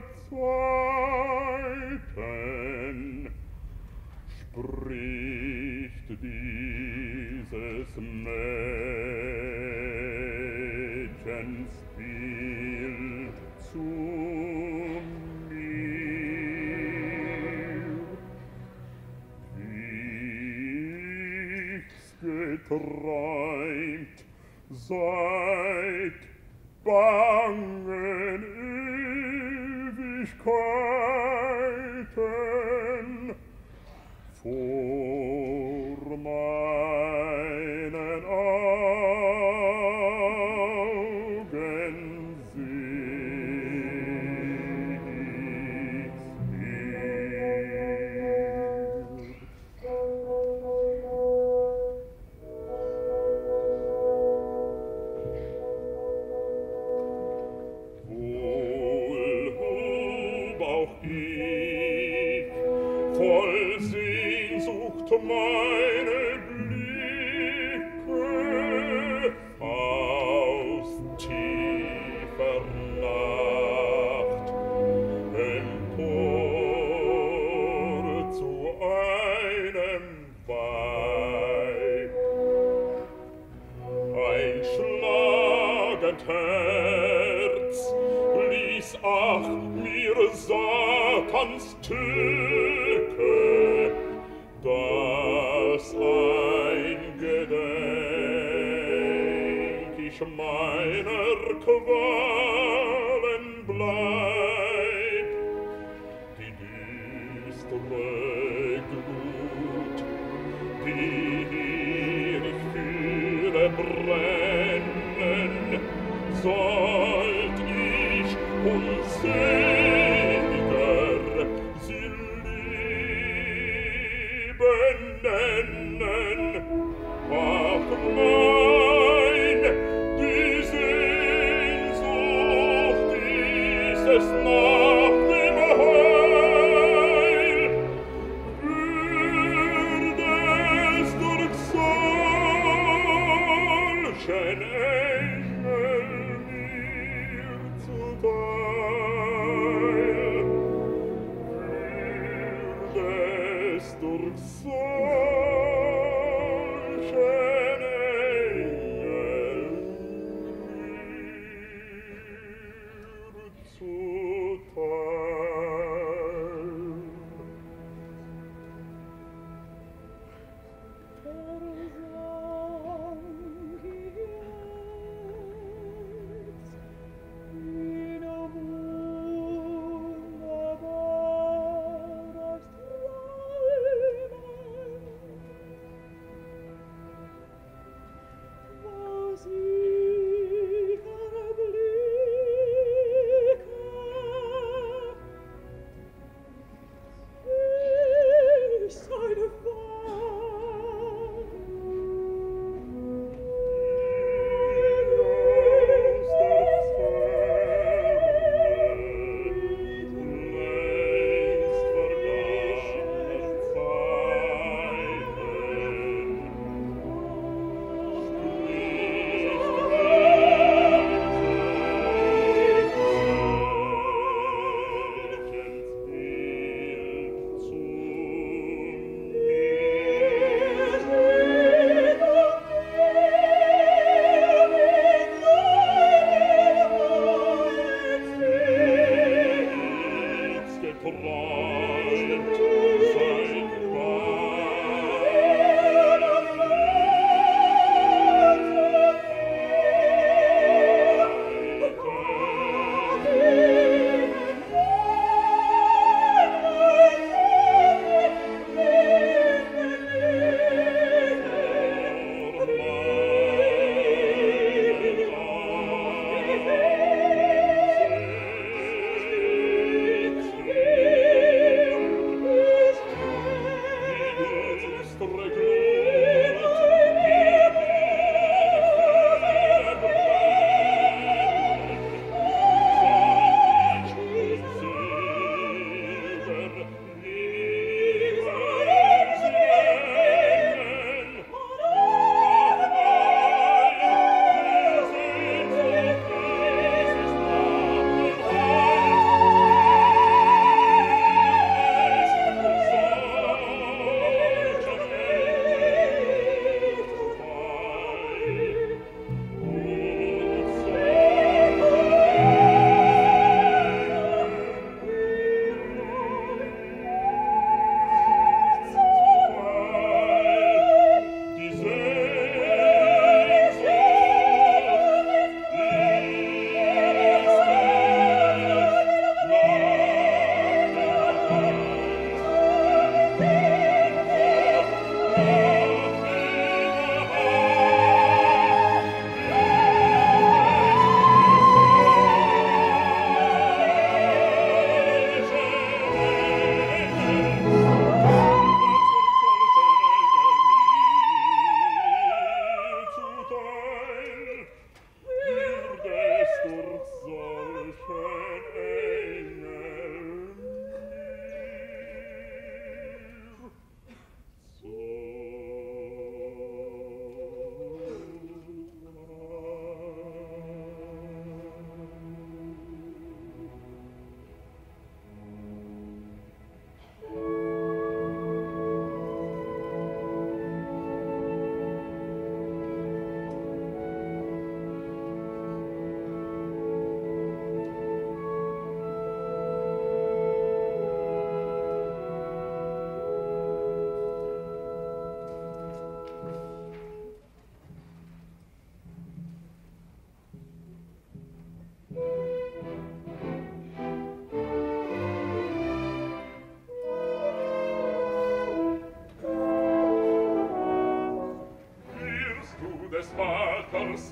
Zeiten spricht dieses Mädchens Bild zu mir, wie ich's geträumt seit bangen Ewigkeiten vor meinen Augen sicht's Wohl hob auch ich voll Sehnsucht meine Blicke aus tiefer Nacht empor zu einem Weib. Ein schlagend Herz ließ ach mir Satans Tücke, das eingedenk ich meiner Qualen bleib. Die düstere Glut, die hier ich fühle brennen, sollt ich unseliger sie lieben nennen. Ach mein, die Sehnsucht dieses nach dem Heil, würdest durch solchen Engel mir zuteil, würdest durch solchen Engel mir zuteil.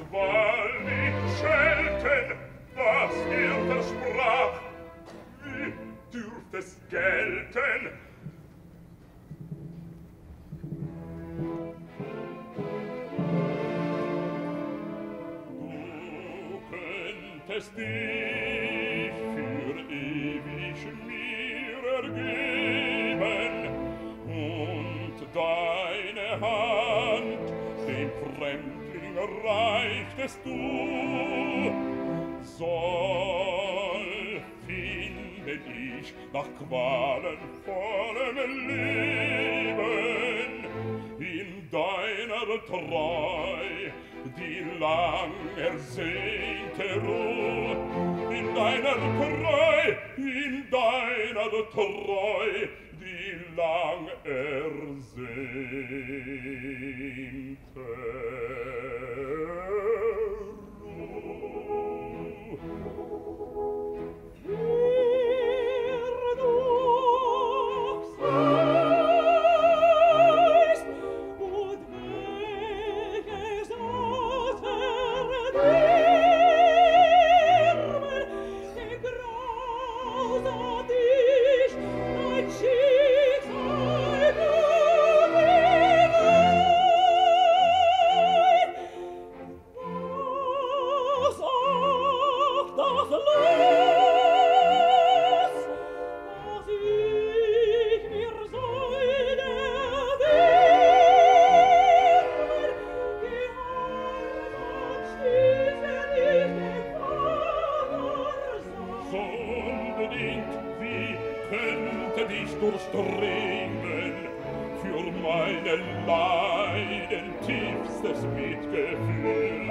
Wahl nicht schelten, was er versprach. Wie dürft es gelten? Du könntest dich für ewig mir ergeben und deine Hand dem Fremdling reichtest du. Soll finde ich nach qualenvollem Leben in deiner Treu die lang ersehnte Ruhe, in deiner Treu, in deiner Treu die lang ersehnte durchdringen für meine Leiden tiefstes Mitgefühl.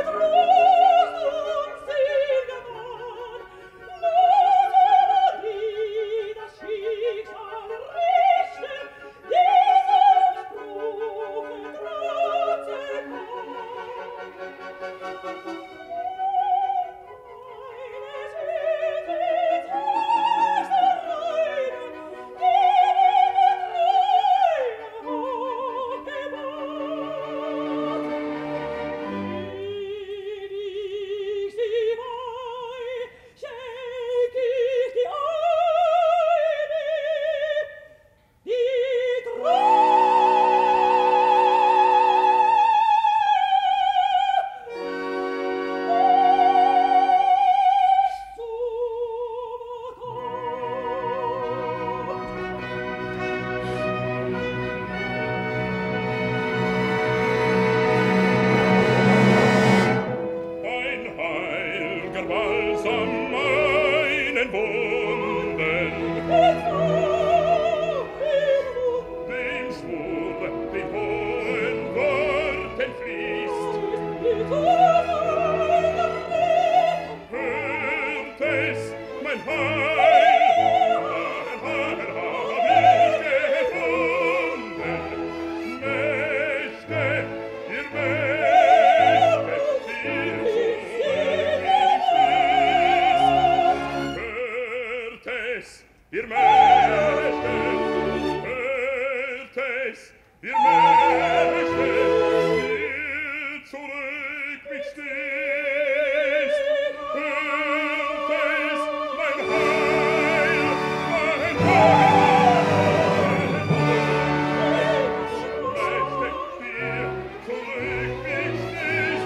Thank you.
es, ihr Mächte, still zurück mich stehst, hört es, mein Heil, mein Heil, Mächte, dir zurück mich stehst,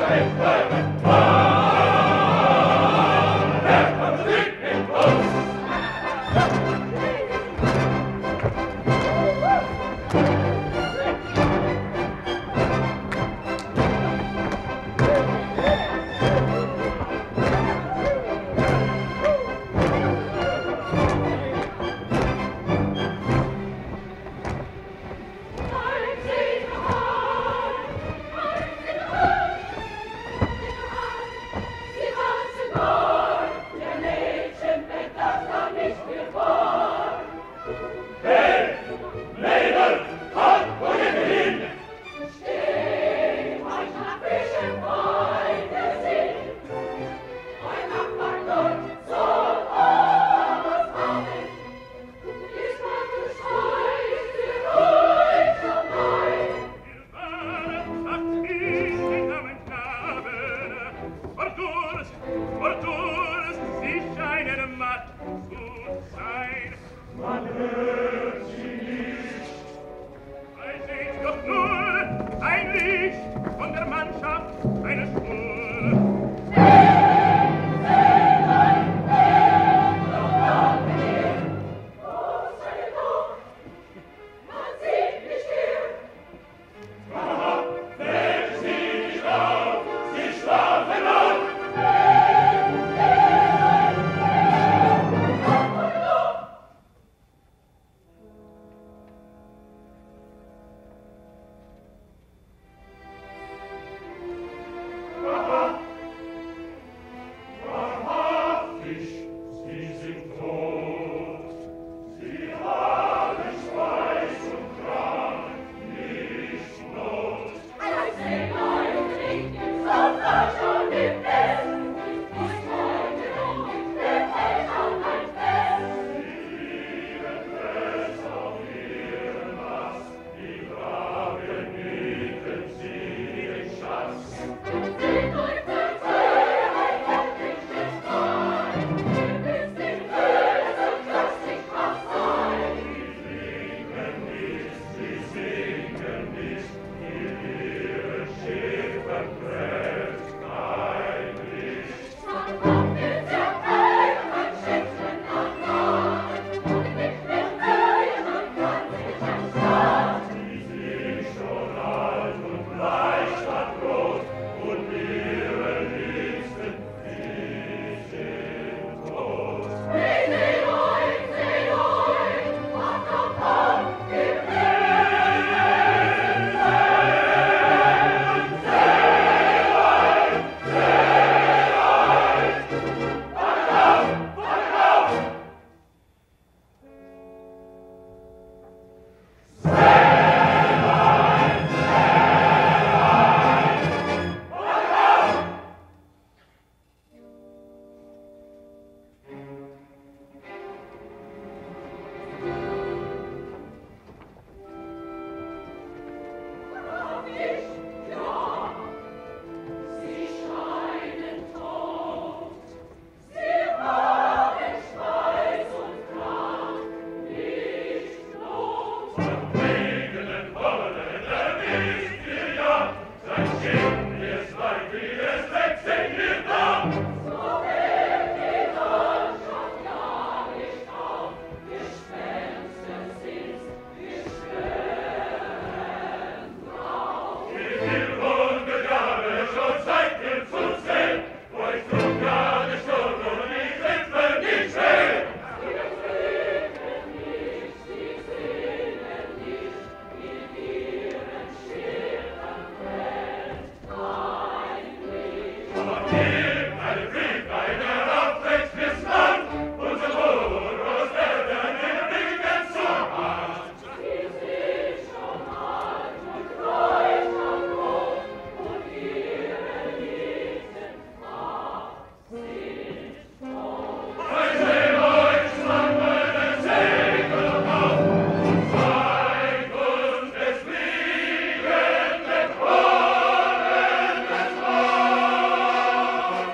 Ach,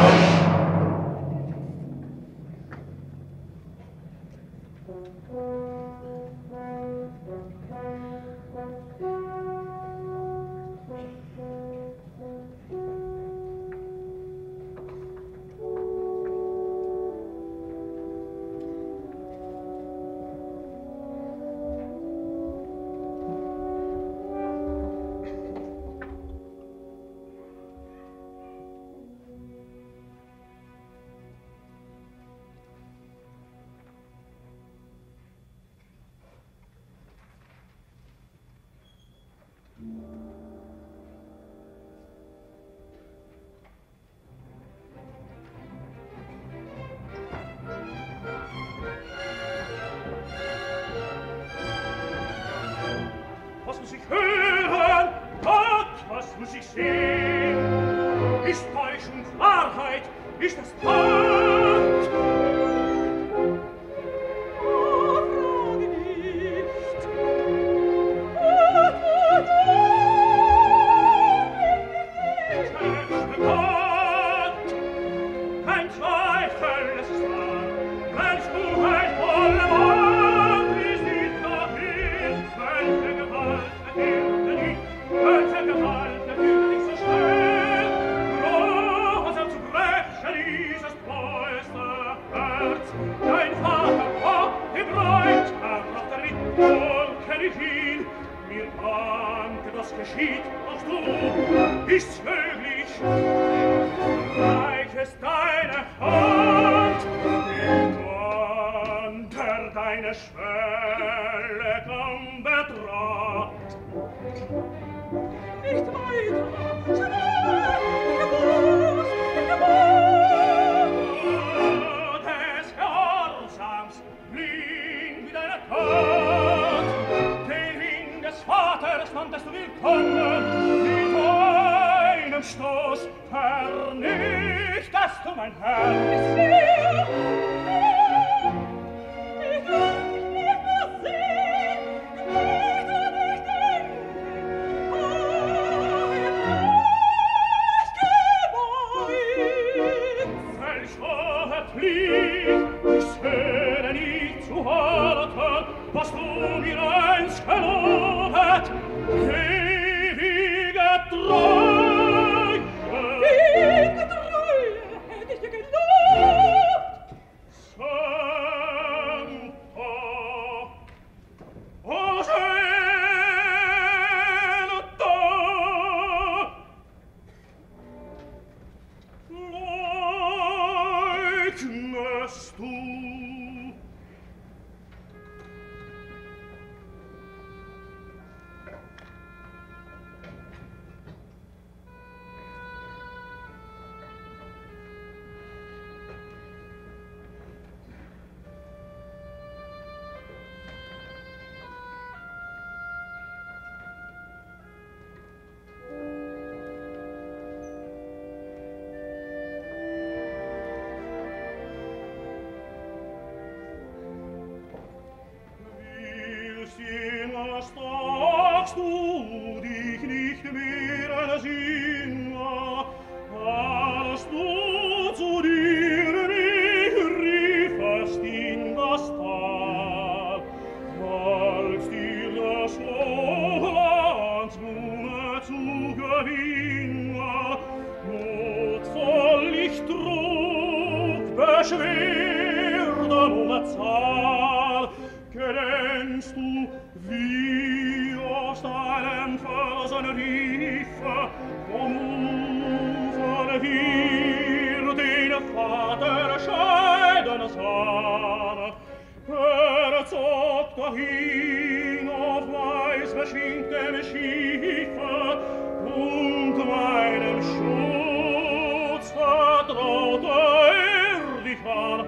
Was muss ich hören? Gott, was muss ich sehen? Ist Täuschung Wahrheit? Ist das Tat?
Oh, frage nicht. Gott, Gott,
Höchste Gott! Kein Zweifel, es ist wahr. Welch Buchheit volle Macht ist nicht dahin. Welche Gewalt erkehrt er nicht? Welche Gewalt erkehrt er nicht so schnell? Grausam zu brechen dieses treueste Herz. Dein Vater war gebräunt, er bracht er mit, wohl kenn ich ihn. Mir ahnte, das geschieht, auch du, ist's möglich? Reich es deine Hand, den der deine Schwelle kaum betrat.
nicht weiter. Schnell, ich muss, ich muss.
Des Gehorsams blind wie deine Tat. Den Ring des Vaters nanntest du willkommen, mit einem Stoß vernichtest du mein Herz.
Ich sehe, ich kann mich nicht mehr sehen, nicht und nicht denken. Oh, ich gebeugt.
Welch hohe Pflicht, ich höre nie zu halten, was du mir einst gelobet, ewige Treue.
Ewige Treue hätt ich dir gelobt.
Sancta, o Sancta, leugnest du. Willst jener stachst du dich nicht mehr ersinnen, als du zu dir mich riefest in das Tal, als dir das Hochlands Blume zu gewinnen, notvoll ich trug, Beschwerden ohne Zahl, kennst du, wie aus deinem Felsen riefe, vom Ufer wir den Vater scheiden sahen. Er zog dahin auf weiß beschwingtem Schiffe und meinem Schutz vertraute er dich an.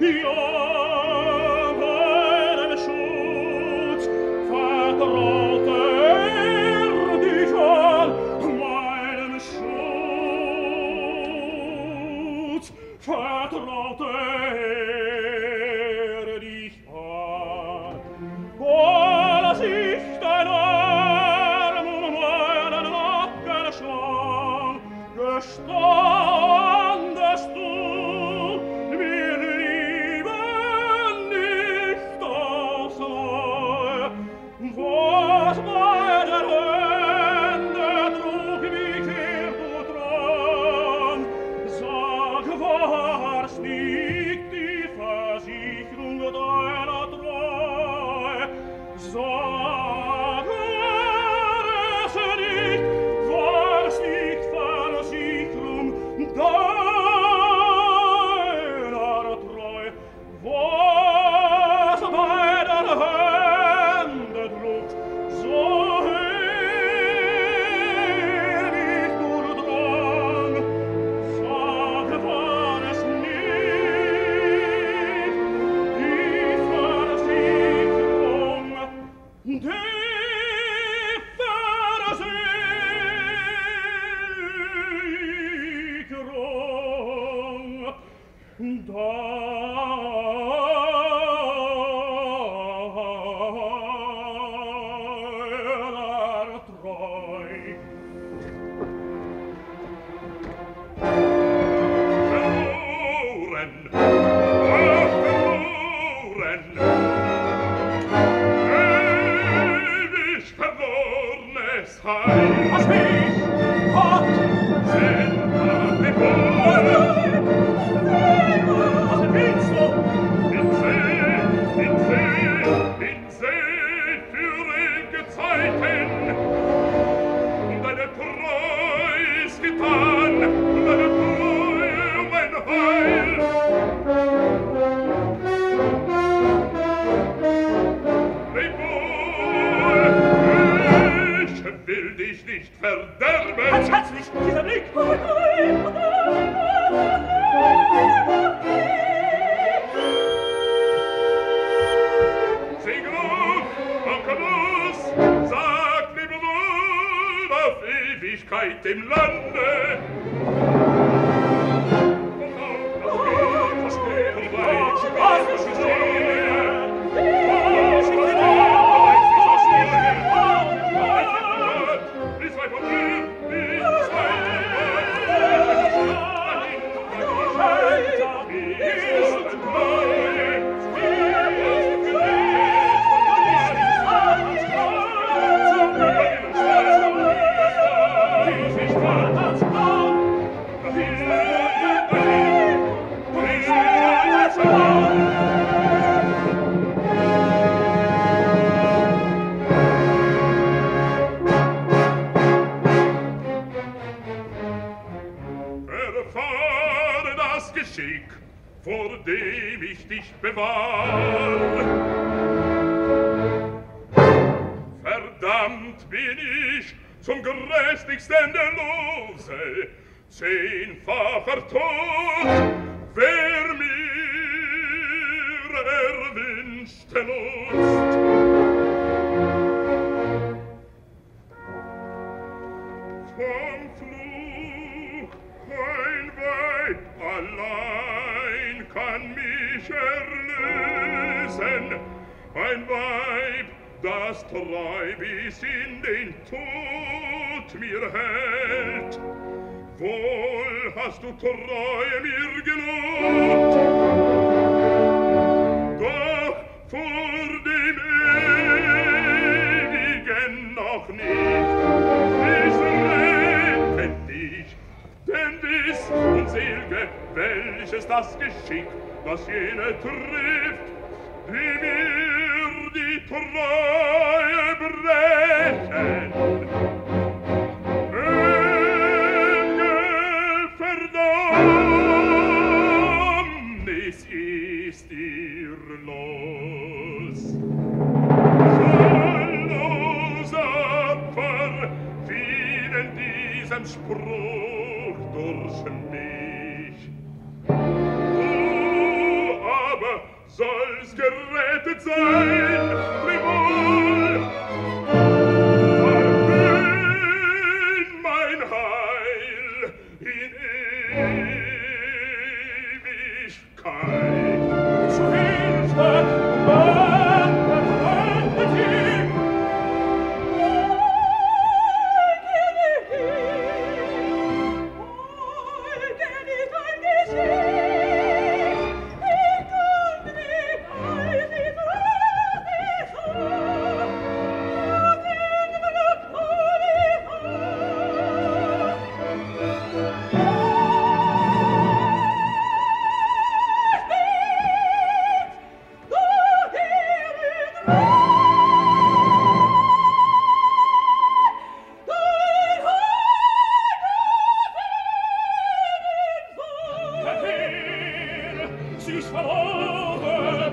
Ja, meinem Schutz vertraute er dich an. Meinem Schutz vertraute er dich an. Oh, lass ich dein Arm um meinen Nacken schlang, gestandest
Geschick, vor dem ich dich bewahr. Verdammt bin ich zum grässlichsten der Lose, zehnfacher Tod, wer mir erwünschte Lust. Vom Fluch ein Weib allein kann mich erlösen, ein Weib, das treu bis in den Tod mir hält. Wohl hast du Treue mir gelobt, doch vor dem Ewigen noch nicht. Ich rette dich, denn wiss und selge, welches das Geschick, das jene trifft, die mir die Treue brechen. Engel, Verdammnis ist ihr Los. Zahllos Opfer fielen diesem Spruch durch mich. Du aber sollst gerettet sein, wiewohl verhöhn mein Heil in Ewigkeit.
Zu Hilfe, Mann, befreundet ihn!
Folge nicht ein Geschick, ich kann nicht als die
Sie ist verloren!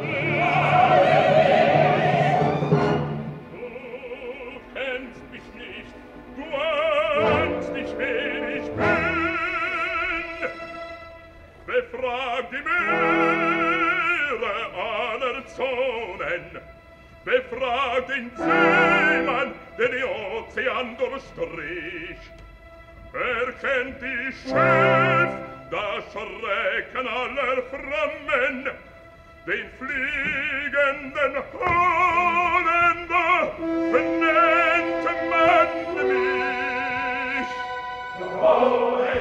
Du kennst mich nicht, du ahnst nicht, wer ich bin. Befrag die Meere aller Zonen, befrag den Seemann, der den Ozean durchstrich. Wer kennt die Schiff, das Schrecken aller Flammen, den fliegenden Hahnen, da benennt man mich. Oh,